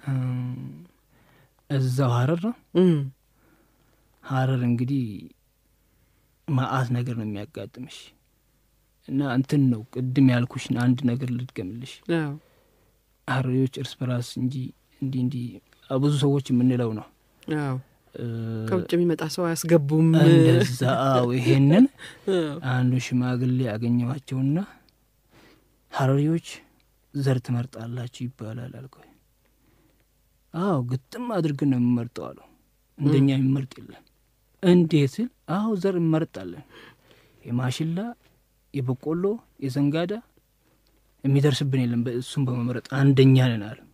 እዛው ሐረር ነው ሐረር እንግዲህ ማአት ነገር ነው የሚያጋጥምሽ እና እንትን ነው ቅድም ያልኩሽ አንድ ነገር ልድገምልሽ አዎ ሐረሪዎች እርስ በራስ እንጂ እንዲ እንዲ ብዙ ሰዎች የምንለው ነው አዎ ከውጭ የሚመጣ ሰው ያስገቡም እንደዛው ይሄንን አንዱ ሽማግሌ ያገኘዋቸውና ሐረሪዎች ዘር ትመርጣላችሁ ይባላል አልኩኝ አዎ ግጥም አድርገን ነው የምመርጠው አሉ እንደኛ የሚመርጥ የለም እንዴት አዎ ዘር እንመርጣለን የማሽላ የበቆሎ የዘንጋዳ የሚደርስብን የለም በእሱም በመመረጥ አንደኛ ነን አሉ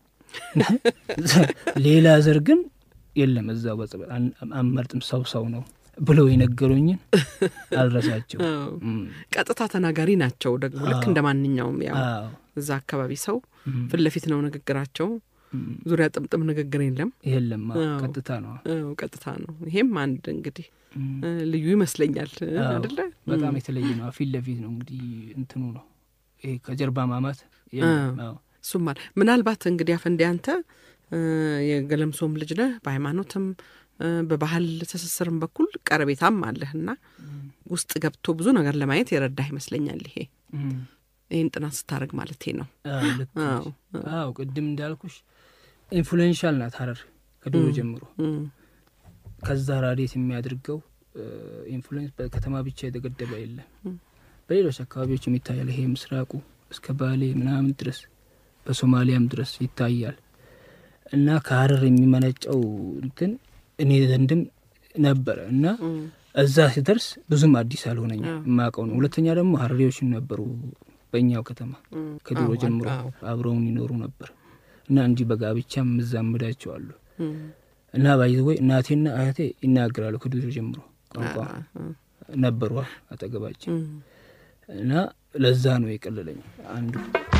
ሌላ ዘር ግን የለም እዛው በጽበ አመርጥም ሰው ሰው ነው ብለው ይነገሩኝ አልረሳቸው ቀጥታ ተናጋሪ ናቸው ደግሞ ልክ እንደማንኛውም ያው እዛ አካባቢ ሰው ፍለፊት ነው ንግግራቸው ዙሪያ ጥምጥም ንግግር የለም የለም ቀጥታ ነው ቀጥታ ነው ይሄም አንድ እንግዲህ ልዩ ይመስለኛል አይደለ በጣም የተለየ ነው ፍለፊት ነው እንግዲህ እንትኑ ነው ይሄ ከጀርባ ማማት የለም ሱማ ምናልባት እንግዲህ አፈንዲ አንተ የገለምሶም ልጅ ነህ በሃይማኖትም በባህል ተሰስርም በኩል ቀርቤታም አለህና ውስጥ ገብቶ ብዙ ነገር ለማየት ይረዳህ ይመስለኛል ይሄ ይሄን ጥናት ስታረግ ማለት ነው አዎ አዎ ቅድም እንዳልኩሽ ኢንፍሉዌንሻል ናት ሐረር ከድሮ ጀምሮ ከዛ ራዲየት የሚያድርገው ኢንፍሉዌንስ በከተማ ብቻ የተገደበ የለም በሌሎች አካባቢዎች የሚታያል ይሄ ምስራቁ እስከ ባሌ ምናምን ድረስ በሶማሊያም ድረስ ይታያል እና ከሐረር የሚመነጨው እንትን እኔ ዘንድም ነበር እና እዛ ሲደርስ ብዙም አዲስ አልሆነኝ ማቀው ነው ሁለተኛ ደግሞ ሐረሪዎች ነበሩ በእኛው ከተማ ከድሮ ጀምሮ አብረውን ይኖሩ ነበር እና እንጂ በጋብቻም መዛመዳቸው አሉ እና ባይዘው እናቴና አያቴ ይናገራሉ ከድሮ ጀምሮ ቋንቋ ነበሩ አጠገባቸው እና ለዛ ነው የቀለለኝ አንዱ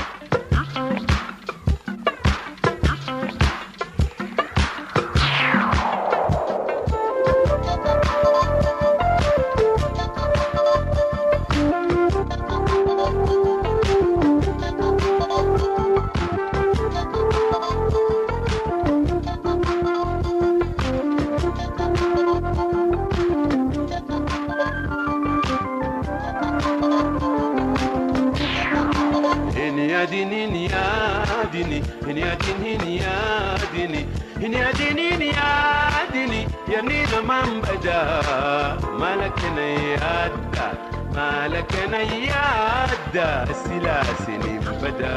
مالكنا يادا سلاسل بدا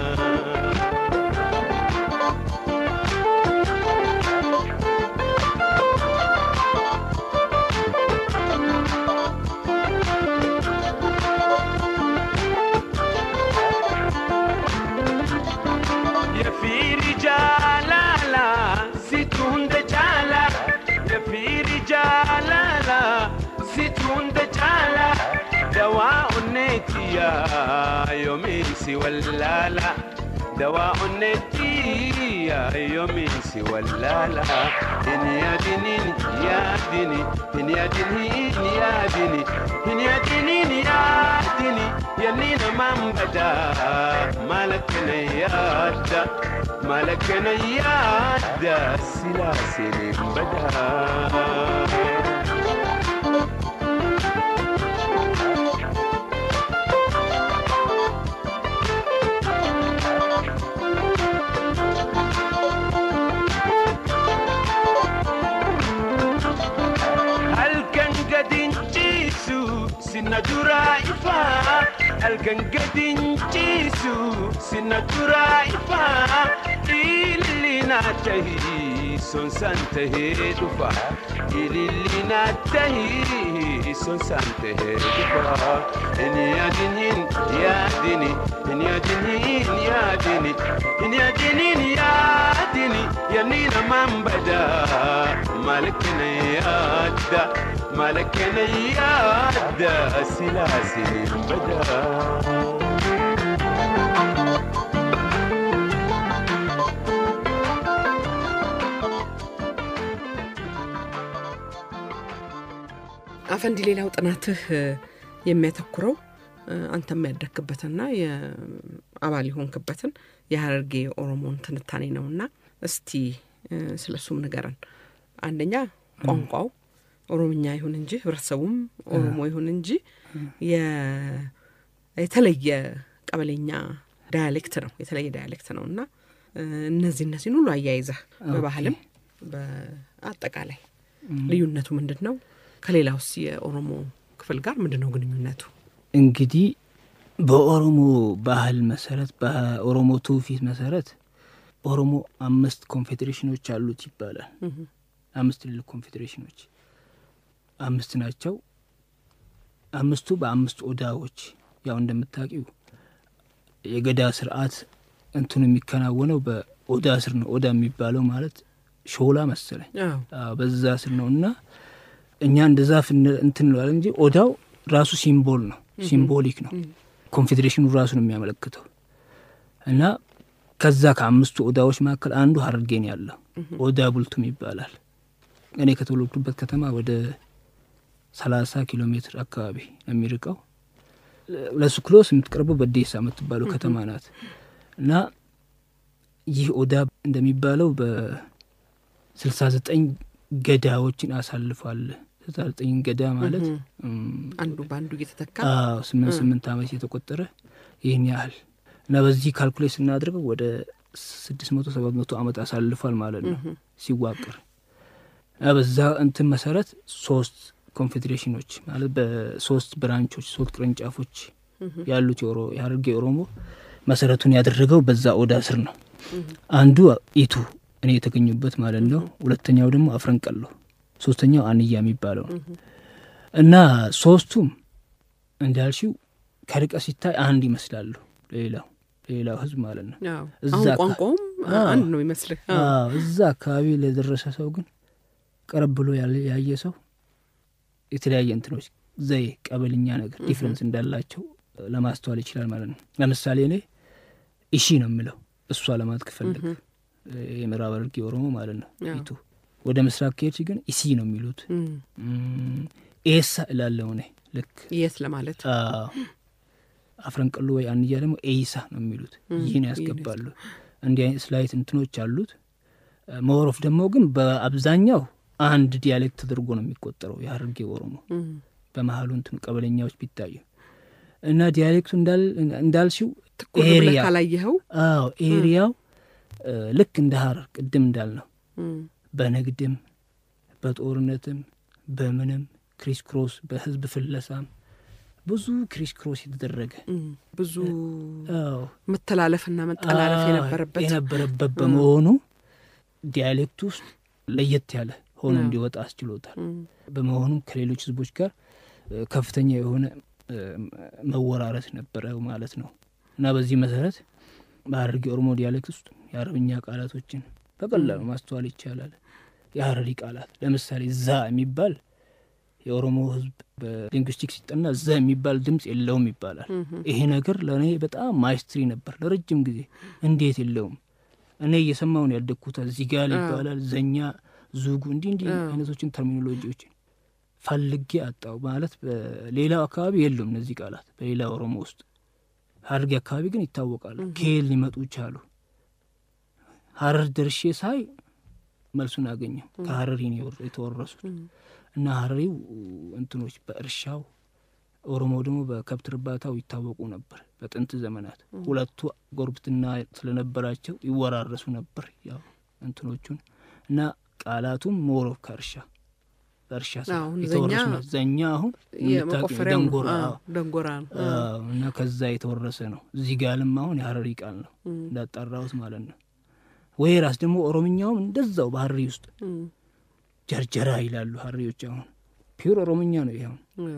يا في رجال لا ستون دجالا يا في رجال لا ستون دجالا دواء النتيا يومي سوى اللالا دواء النتيا يومي سوى اللالا إن يا ديني يا ديني إن يا ديني يا ديني إن يا ديني يا ديني يا نينا من بدا مالكنا يادا مالكنا يادا سلاسل بدا سنادورا إفا الجنجدين جيسو سنادورا إفا إلي ناتهي سون سانتهي دفا إلي ناتهي سون سانتهي دفا إني يا دينين يا ديني إني يا دينين يا ديني إني يا دينين يا ديني يا نينا من بدا مالكنا يا دا مالكنا يا دا سلاسل بدا አፈንዲ ሌላው ጥናትህ የሚያተኩረው አንተም ያደረክበትና የአባል ሆንክበትን የሐረርጌ ኦሮሞን ትንታኔ ነውና እስቲ ስለሱም ንገረን። አንደኛ ቋንቋው ኦሮምኛ ይሁን እንጂ ህብረተሰቡም ኦሮሞ ይሁን እንጂ የተለየ ቀበሌኛ ዳያሌክት ነው የተለየ ዳያሌክት ነውና እነዚህ እነዚህ ሁሉ አያይዘህ በባህልም በአጠቃላይ ልዩነቱ ምንድነው? ከሌላውስ የኦሮሞ ክፍል ጋር ምንድነው ግንኙነቱ? እንግዲህ በኦሮሞ ባህል መሰረት በኦሮሞ ትውፊት መሰረት ኦሮሞ አምስት ኮንፌዴሬሽኖች አሉት ይባላል። አምስት ትልልቅ ኮንፌዴሬሽኖች አምስት ናቸው። አምስቱ በአምስት ኦዳዎች ያው እንደምታውቂው የገዳ ስርዓት እንትኑ የሚከናወነው በኦዳ ስር ነው። ኦዳ የሚባለው ማለት ሾላ መሰለኝ። አዎ በዛ ስር ነውና እኛ እንደዛ እንትን ነው እንጂ ኦዳው ራሱ ሲምቦል ነው፣ ሲምቦሊክ ነው። ኮንፌዴሬሽኑ ራሱ ነው የሚያመለክተው። እና ከዛ ከአምስቱ ኦዳዎች መካከል አንዱ ሐረርጌ ነው ያለው። ኦዳ ቡልቱም ይባላል። እኔ ከተወለድኩበት ከተማ ወደ ሰላሳ ኪሎ ሜትር አካባቢ የሚርቀው ለሱ ክሎስ የምትቀርበው በዴሳ የምትባለው ከተማ ናት። እና ይህ ኦዳ እንደሚባለው በስልሳ ዘጠኝ ገዳዎችን አሳልፏል። ስልሳ ዘጠኝ ገዳ ማለት አንዱ ባንዱ እየተተካ አዎ ስምንት ስምንት ዓመት የተቆጠረ ይሄን ያህል እና በዚህ ካልኩሌት እናድርገው ወደ ስድስት መቶ ሰባት መቶ ዓመት አሳልፏል ማለት ነው ሲዋቀር። በዛ እንትን መሰረት ሶስት ኮንፌዴሬሽኖች ማለት በሶስት ብራንቾች ሶስት ቅርንጫፎች ያሉት የኦሮ የሐረርጌ ኦሮሞ መሰረቱን ያደረገው በዛ ኦዳ ስር ነው። አንዱ ኢቱ እኔ የተገኙበት ማለት ነው። ሁለተኛው ደግሞ አፍረንቀሎ፣ ሶስተኛው አንያ የሚባለው እና ሶስቱም እንዳልሽው ከርቀት ሲታይ አንድ ይመስላሉ ሌላው ሌላው ህዝብ ማለት ነው። እዛ ቋንቋውም አንድ ነው ይመስልህ? አዎ እዛ አካባቢ ለደረሰ ሰው ግን ቀረብ ብሎ ያየ ሰው የተለያየ እንትኖች ዘይ ቀበልኛ ነገር ዲፈረንስ እንዳላቸው ለማስተዋል ይችላል ማለት ነው። ለምሳሌ እኔ እሺ ነው የምለው እሷ ለማለት ከፈለክ የምዕራብ ሐረርጌ ኦሮሞ ማለት ነው። ኢቱ ወደ ምስራቅ ከሄድሽ ግን ኢሲ ነው የሚሉት። ኤሳ እላለሁ እኔ ልክ የት ለማለት። አዎ አፍረንቀሎ ወይ አንያ ደግሞ ኤይሳ ነው የሚሉት። ይሄን ያስገባሉ። እንዲህ አይነት ስላይት እንትኖች አሉት። ሞሮፍ ደግሞ ግን በአብዛኛው አንድ ዲያሌክት ተደርጎ ነው የሚቆጠረው የሐረርጌ ኦሮሞ በመሃሉ እንትን ቀበለኛዎች ቢታዩ እና ዲያሌክቱ እንዳል እንዳልሽው ኤሪያ ካላየኸው አዎ ኤሪያው ልክ እንደ ሐረር ቅድም እንዳልነው በንግድም በጦርነትም በምንም ክሪስ ክሮስ በህዝብ ፍለሳም ብዙ ክሪስ ክሮስ የተደረገ ብዙ አዎ መተላለፍና መጠላለፍ የነበረበት የነበረበት በመሆኑ ዲያሌክቱ ለየት ያለ ሆኖ እንዲወጣ አስችሎታል። በመሆኑ ከሌሎች ህዝቦች ጋር ከፍተኛ የሆነ መወራረስ ነበረው ማለት ነው። እና በዚህ መሰረት በሐረርጌ ኦሮሞ ዲያሌክት ውስጥ የአረብኛ ቃላቶችን በቀላሉ ማስተዋል ይቻላል። የሐረሪ ቃላት ለምሳሌ ዛ የሚባል የኦሮሞ ህዝብ በሊንግዊስቲክስ ሲጠና ዛ የሚባል ድምጽ የለውም ይባላል። ይሄ ነገር ለኔ በጣም ማይስትሪ ነበር ለረጅም ጊዜ። እንዴት የለውም? እኔ እየሰማው ነው ያደኩት። እዚህ ጋር ይባላል ዘኛ ዙጉ እንዲ እንዲ አይነቶችን ተርሚኖሎጂዎችን ፈልጌ አጣው ማለት በሌላው አካባቢ የሉም እነዚህ ቃላት በሌላ ኦሮሞ ውስጥ። ሐረርጌ አካባቢ ግን ይታወቃሉ። ከየል ሊመጡ ይችላሉ። ሐረር ደርሼ ሳይ መልሱን አገኘው። ከሐረሪ ነው የተወረሱት እና ሐረሪው እንትኖች በእርሻው ኦሮሞ ደግሞ በከብት እርባታው ይታወቁ ነበር በጥንት ዘመናት። ሁለቱ ጎርብትና ስለነበራቸው ይወራረሱ ነበር ያው እንትኖቹን እና ቃላቱም ሞሮፍ ከርሻ በርሻ የተወረሱ ዘኛ አሁን የመቆፈሪያው ደንጎራ ደንጎራ እና ከዛ የተወረሰ ነው። እዚህ ጋርም አሁን የሐረሪ ቃል ነው እንዳጣራውት ማለት ነው። ወይ ራስ ደግሞ ኦሮምኛውም እንደዛው በሐረሪ ውስጥ ጀርጀራ ይላሉ ሐረሪዎች። አሁን ፒውር ኦሮምኛ ነው ይሄው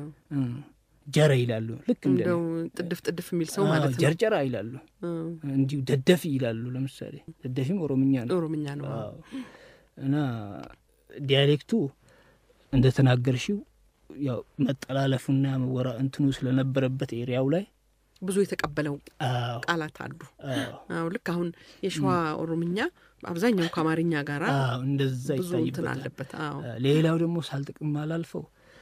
ጀራ ይላሉ ልክ እንደው ጥድፍ ጥድፍ የሚል ሰው ማለት ነው። ጀርጀራ ይላሉ እንዲሁ ደደፍ ይላሉ። ለምሳሌ ደደፍም ኦሮምኛ ነው ኦሮምኛ ነው። እና ዲያሌክቱ እንደተናገርሽው ያው መጠላለፉና መወራ እንትኑ ስለነበረበት ኤሪያው ላይ ብዙ የተቀበለው ቃላት አሉ። አዎ ልክ አሁን የሸዋ ኦሮምኛ አብዛኛው ከአማርኛ ጋር አዎ እንደዛ ይታይበታል። አዎ ሌላው ሌላው ደግሞ ሳልጥቅም ማላልፈው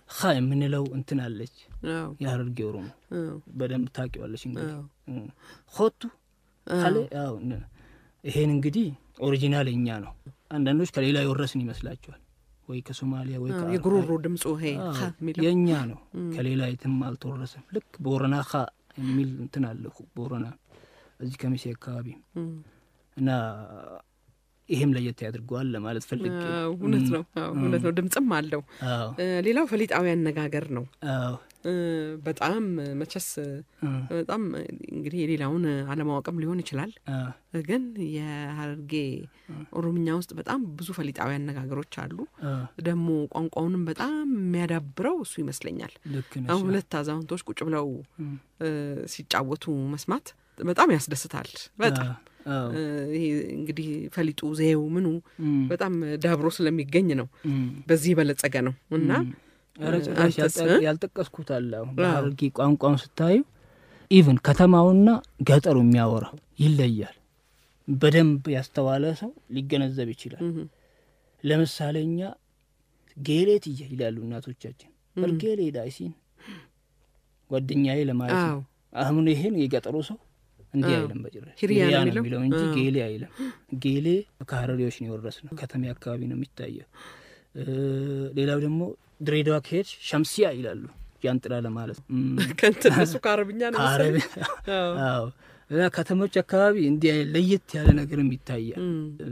خا የምንለው እንትን አለች አዎ ያርግ ኦሮሞ አዎ በደንብ ታውቂዋለሽ እንግዲህ ኾቱ ካለ አዎ ይሄን እንግዲህ ኦሪጂናል እኛ ነው አንዳንዶች ከሌላ ይወረስን ይመስላችኋል ወይ ከሶማሊያ ወይ ከአረብ የጉሮሮ ድምጽ ሆሄ ኻ ሚለው የኛ ነው ከሌላ የትም አልተወረሰም ልክ ቦረና ኻ የሚል እንትን አለ ቦረና እዚህ ከሚሴ አካባቢ እና ይሄም ለየት ያድርጓል ለማለት ፈልጌ እውነት ነው አዎ እውነት ነው ድምጽም አለው ሌላው ፈሊጣዊ አነጋገር ነው አዎ በጣም መቸስ በጣም እንግዲህ የሌላውን አለማወቅም ሊሆን ይችላል ግን የሐረርጌ ኦሮምኛ ውስጥ በጣም ብዙ ፈሊጣዊ አነጋገሮች አሉ ደሞ ቋንቋውንም በጣም የሚያዳብረው እሱ ይመስለኛል አሁን ሁለት አዛውንቶች ቁጭ ብለው ሲጫወቱ መስማት በጣም ያስደስታል በጣም ይሄ እንግዲህ ፈሊጡ ዘየው ምኑ በጣም ዳብሮ ስለሚገኝ ነው በዚህ በለጸገ ነው እና አረጋሽ ያልተቀስኩት አለው ሐረርጌ ቋንቋውን ስታዩ ኢቭን ከተማውና ገጠሩ የሚያወራው ይለያል በደንብ ያስተዋለ ሰው ሊገነዘብ ይችላል ለምሳሌኛ ጌሌት ይላሉ እናቶቻችን በርጌሌ ዳይሲን ጓደኛዬ ለማለት ነው አሁን ይሄን የገጠሩ ሰው እንዲህ አይልም በጭራሽ ሂሪያ ነው የሚለው እንጂ ጌሌ አይልም ጌሌ ከሐረሪዎች ነው የወረስነው ከተማ አካባቢ ነው የሚታየው ሌላው ደግሞ ድሬዳዋ ከሄድ ሸምሲያ ይላሉ ጃንጥላ ለማለት ከንተሱ ከአረብኛ ነው አረብ አዎ እና ከተሞች አካባቢ እንዲህ ለየት ያለ ነገርም ይታያል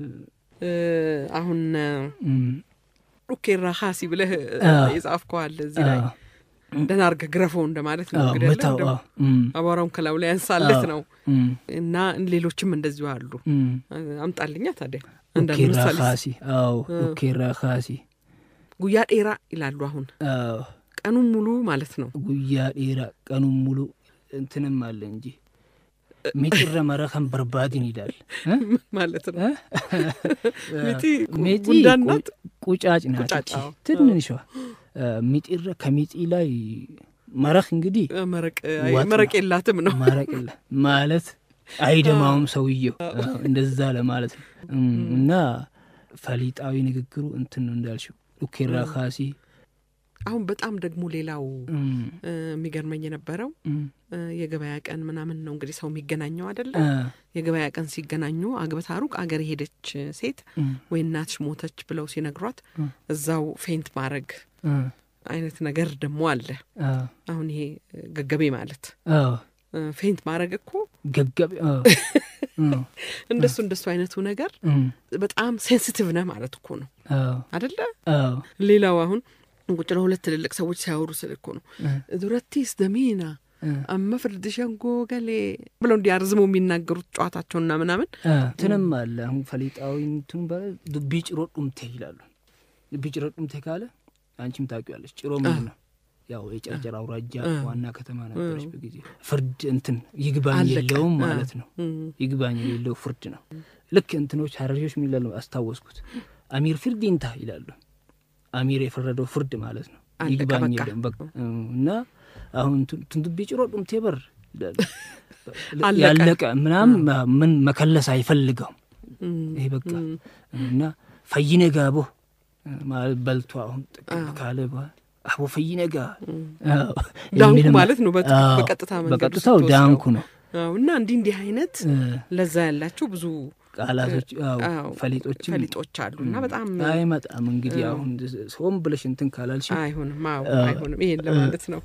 አሁን ሩኬራ ኻሲ ብለህ ይጻፍከው አለ እዚህ ላይ ደናርገ ግረፈው እንደማለት ነው እንግዲህ አይደል አባራውን ከላው ላይ አንሳለት ነው እና ሌሎችም እንደዚሁ አሉ አምጣልኛ ታዲያ እንደምን ኻሲ አዎ ሩኬራ ኻሲ ጉያ ዴራ ይላሉ አሁን አዎ ቀኑን ሙሉ ማለት ነው ጉያ ዴራ ቀኑን ሙሉ እንትንም አለ እንጂ ሚጥረ መረከም በርባዲን ይላል ማለት ነው ሚቲ ሚቲ ጉንዳናት ቁጫጭ ናት ትንንሿ ሚጥረ ከሚጢ ላይ መረክ እንግዲህ መረቅ መረቅ የላትም ነው መረቅ ማለት አይደማውም ሰውየው እንደዛ ለማለት ነው እና ፈሊጣዊ ንግግሩ እንትን ነው እንዳልሽው ኡኬራ ኻሲ አሁን በጣም ደግሞ ሌላው የሚገርመኝ የነበረው የገበያ ቀን ምናምን ነው እንግዲህ ሰው የሚገናኘው አይደለ የገበያ ቀን ሲገናኙ አግበታ ሩቅ አገር ሄደች ሴት ወይ እናትሽ ሞተች ብለው ሲነግሯት እዛው ፌንት ማረግ አይነት ነገር ደግሞ አለ አሁን ይሄ ገገቤ ማለት አዎ ፌንት ማረግ እኮ ገገቤ አዎ እንደሱ እንደሱ አይነቱ ነገር በጣም ሴንሲቲቭ ነው ማለት እኮ ነው አይደለ አዎ ሌላው አሁን እንቁጭ ነው ሁለት ትልልቅ ሰዎች ሲያወሩ ስለኮ ነው ዱረቲስ ደሚና አማ ፍርድሸንጎ ገሌ ብለው እንዲያርዝሙ የሚናገሩት ጨዋታቸውና ምናምን እንትንም አለ አሁን ፈሊጣዊ እንትን በዱቢ ጭሮ ዱምቴ ይላሉ ዱቢ ጭሮ ዱምቴ ካለ አንቺም ታውቂያለሽ ጭሮ ምን ነው ያው የጨርጨራ አውራጃ ዋና ከተማ ነበረች በጊዜ ፍርድ እንትን ይግባኝ የለውም ማለት ነው ይግባኝ የለው ፍርድ ነው ልክ እንትኖች ሐረሪዎች ምን ይላሉ አስታወስኩት አሚር ፍርዲንታ ይላሉ አሚር የፈረደው ፍርድ ማለት ነው ይግባኝ የለም በቃ እና አሁን ትንዱብ ጭሮ ዱምቴ በር ይላሉ ያለቀ ምናም ምን መከለስ አይፈልገው ይሄ በቃ እና ፈይነጋቦ ማለት በልቷ አሁን ጥቅም ካለ አቦ ፈይነጋ ዳንኩ ማለት ነው በቀጥታ መንገድ በቀጥታው ዳንኩ ነው እና እንዲህ እንዲህ አይነት ለዛ ያላችሁ ብዙ ቃላቶች አው ፈሊጦች ፈሊጦች አሉና በጣም አይመጣም እንግዲህ አሁን ሶም ብለሽ እንትን ካላልሽ አይሆንም አው አይሆንም ይሄን ለማለት ነው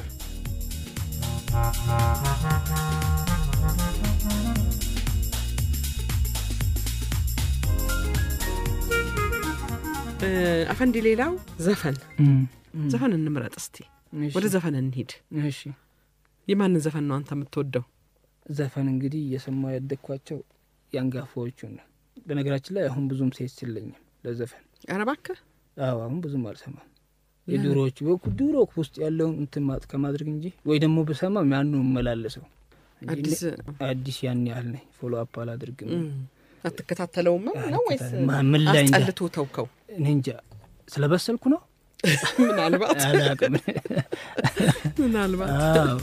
አፈንዲ ሌላው ዘፈን ዘፈን እንምረጥ እስቲ ወደ ዘፈን እንሂድ እሺ የማን ዘፈን ነው አንተ የምትወደው ዘፈን እንግዲህ የሰማው ያደኳቸው ያንጋፋዎቹ ነው በነገራችን ላይ አሁን ብዙም ሴስልኝ ለዘፈን አረባከ አዎ አሁን ብዙም አልሰማም የዱሮች ወኩ ውስጥ ያለው እንትን ማጥ ከማድረግ እንጂ ወይ ደግሞ በሰማ ማን ነው መላለሰው አዲስ አዲስ ያን ያህል ነው ፎሎ አፕ አላድርግም አትከታተለውም ነው ወይስ ምን ላይ አስጠልቶ ተውከው እንጃ ስለበሰልኩ ነው ምናልባት አላውቅም ምናልባት አዎ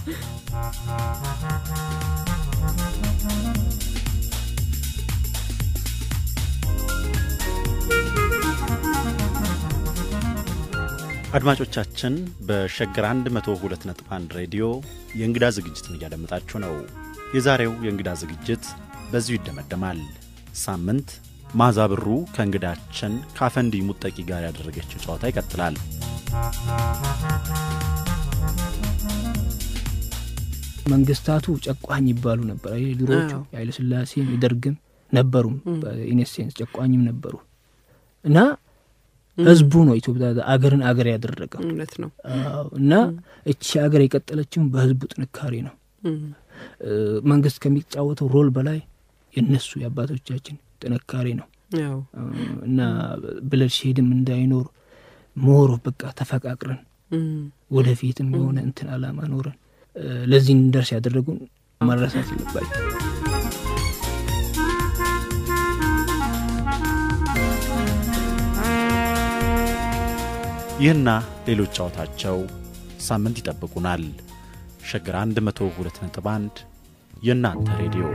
አድማጮቻችን በሸገር መቶ ሁለት ነጥብ አንድ ሬዲዮ የእንግዳ ዝግጅትን እያደመጣችሁ ነው። የዛሬው የእንግዳ ዝግጅት በዚሁ ይደመደማል። ሳምንት ማዛ ብሩ ከእንግዳችን ከአፈንዲ ሙጠቂ ጋር ያደረገችው ጨዋታ ይቀጥላል። መንግስታቱ ጨቋኝ ይባሉ ነበር። አይድሮቹ ያይለ ስላሴ ይደርግም ነበሩ በኢኔሴንስ ጨቋኝም ነበሩ እና ህዝቡ ነው ኢትዮጵያ አገርን አገር ያደረገው እውነት ነው። እና እቺ አገር የቀጠለችው በህዝቡ ጥንካሬ ነው። መንግስት ከሚጫወተው ሮል በላይ የነሱ ያባቶቻችን ጥንካሬ ነው። ያው እና ብለሽሄድም እንዳይኖር ሞር በቃ ተፈቃቅረን ወደፊትም የሆነ እንትን አላማ ኖረን ለዚህ እንደርስ ያደረጉን ማረሳት ይባል። ይህና ሌሎች ጨዋታቸው ሳምንት ይጠብቁናል። ሸገር መቶ ሁለት ነጥብ አንድ የእናንተ ሬዲዮ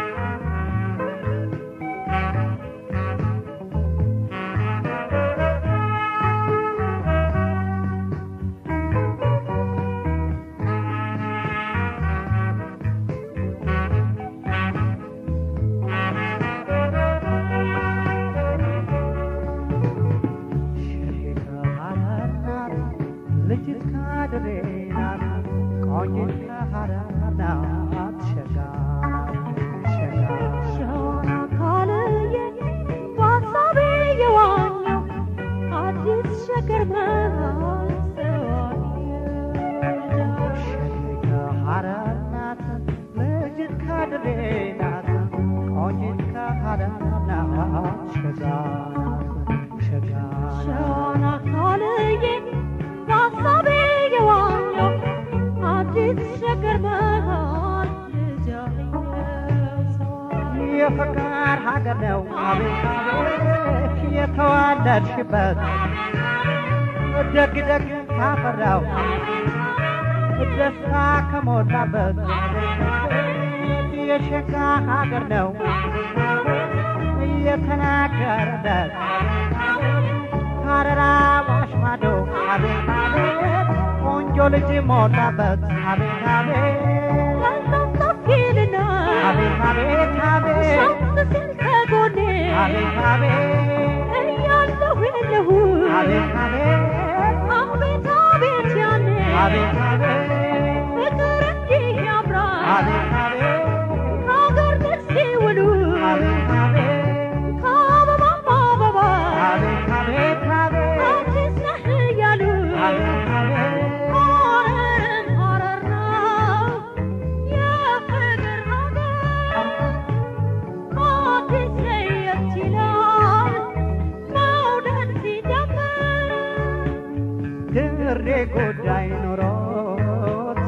የፈቃር ሀገር ነው አቤት የተዋለድሽበት ደግ ደግ ታፈራው ደስታ ከሞላበት የሸጋ ሀገር ነው የተናገረለት ካረራ ዋሽማዶ አቤት አቤት ቆንጆ ልጅ ሞላበት አቤት አቤት አቤት አቤት አቤት ሻምስን ከጎኔ አቤት አቤት እያለሁ የለሁ አቤት አቤት አቤት አቤት ያኔ አቤት አቤት ፍቅር እንዲህ ያምራል አቤት አቤት ከሀገር ደስ ሲውሉ አቤት አቤት ከአበባማ አበባ አቤት አቤት አቤት አንቺስ ነህ እያሉ አቤት አቤት ጉዳይ ኖሮት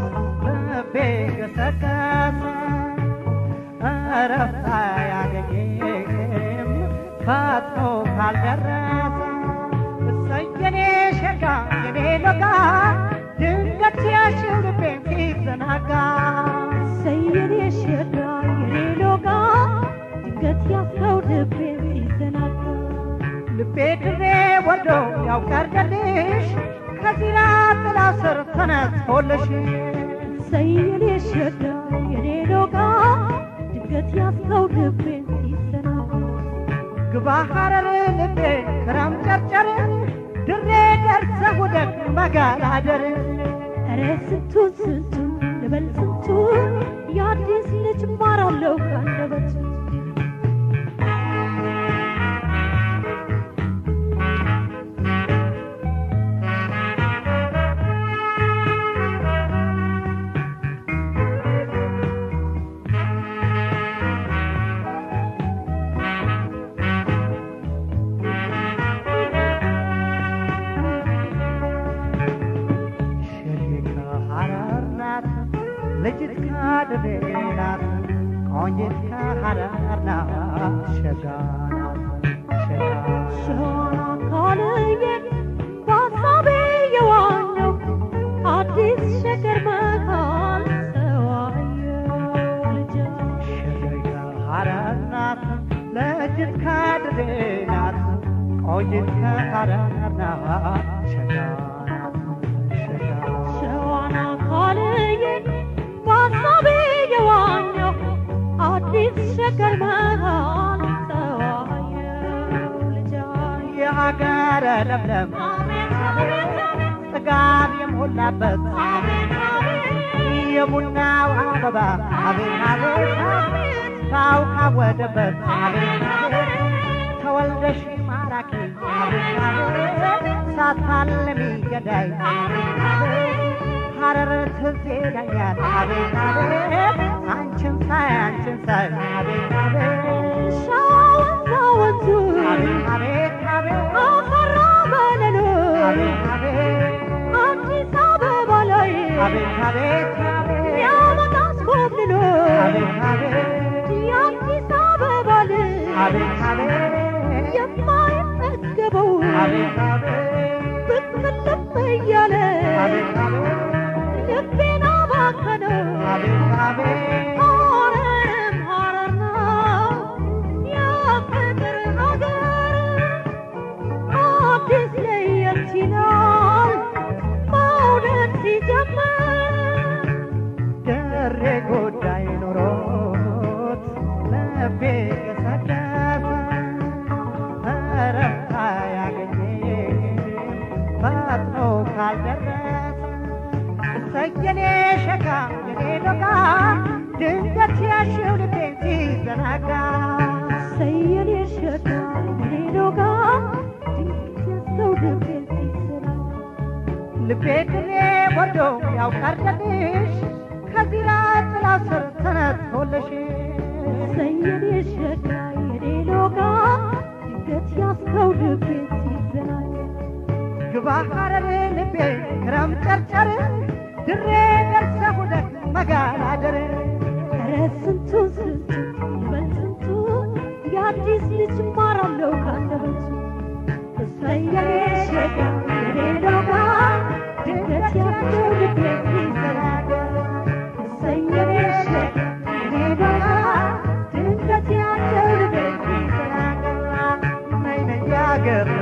በገሰከሰ አረፍታ ያገኘም ፈጥኖ ካልደረሰ ሰየኔ ሸጋ የኔ ለጋ ድንገት ያሽልቤን ሲዘናጋ ሰየኔ ሸጋ የኔ ለጋ ድንገት ያሽልቤን ሲዘናጋ ልቤ ድሬ ወዶ ያውቀርደልሽ ከዚራ ጥላ ስር ተነጥፎልሽ ሰየኔ ሸጋ የኔ ሎጋ ድንገት ያስከው ልቤን ሲሰናጋ ግባ ሐረር ልቤ ክረም ጨርጨር ድሬ ደርሰህ ወደቅ መጋላደር ኧረ ስንቱን ስንቱን ልበል ስንቱን የአዲስ ልጅ ማራለሁ ካንደበቱ ደሬናት ቆንጂት ከሐረርና ሸጋና ሸጋና ካለየ ባሳቤ የዋለው አዲስ ሸገር መካል ሰዋየው ልጅ ሸጋ ሐረርናት ለጅት ከደሬናት ቆንጂት ከሐረርና ሸጋና ዋልዬ ባሳቤ የዋኘሁ አዲስ ሸገር መሃል ተዋየሁ ልጃን የሀገረ ለምለም ጥጋብ የሞላበት የቡናው አበባ አቤት አቤት ታውቃ ወደበት አቤት አቤት ተወልደሽ ማራኪ አቤት አቤት ሳታለሚ ገዳይ አቤት አቤት ሐረር ትዝ ይለኛል አቤት አቤት አንቺን ሳይ አንቺን ሳይ አቤት አቤት ሻወንዛ ወንዙ አቤት አቤት አቤት አፈራ በለሉ አቤት አቤት አዲስ አበባ ላይ አቤት አቤት አቤት ያመጣስ ኮብልሎ አቤት አቤት የአዲስ አበባ ልጅ አቤት አቤት የማይጠገበው አቤት አቤት ብትልም እያለ አቤት አቤት ልቤን አባከነው አቤት አቤት ሐረርም ሐረር ነው የፍቅር ሀገር አዲስ ለየት ይላል መውደድ ሲጀምር ደሬ ጉዳይ ኖሮት ልቤ ገሰገሰ እረፍት አያገኝም ፈጥኖ ካልደረሰ እሰየኔ ሸጋ የኔ ዶጋ ድንገት ያሽው ልቤን ሲዘናጋ ሰየኔ ሸጋ የኔ ዶጋ ድንገት ያሰው ልቤን ሲዘናጋ ልቤ ድሬ ወርዶ ያውቃርደልሽ ከዚራ ጥላ ስር ተነጥፎልሽ ሰየኔ ሸጋ የኔ ዶጋ ድንገት ያሰው ልቤን ሲዘናጋ ግባ ሐረር ልቤ ክረም ጨርጨር ድሬ ደርሰ ሁለት መጋላደር ኧረ ስንቱ ስንቱ ይበል ስንቱ የአዲስ ልጅ ማራለው ካንደበቱ ሰየኔ ሸጋ የኔ ዶጋ ድንገት ያሰው ልቤን ሲዘናጋ ሰየኔ ሸጋ የኔ ዶጋ ድንገት ያሰው ልቤን ሲዘናጋ ነይ ነይ ያገር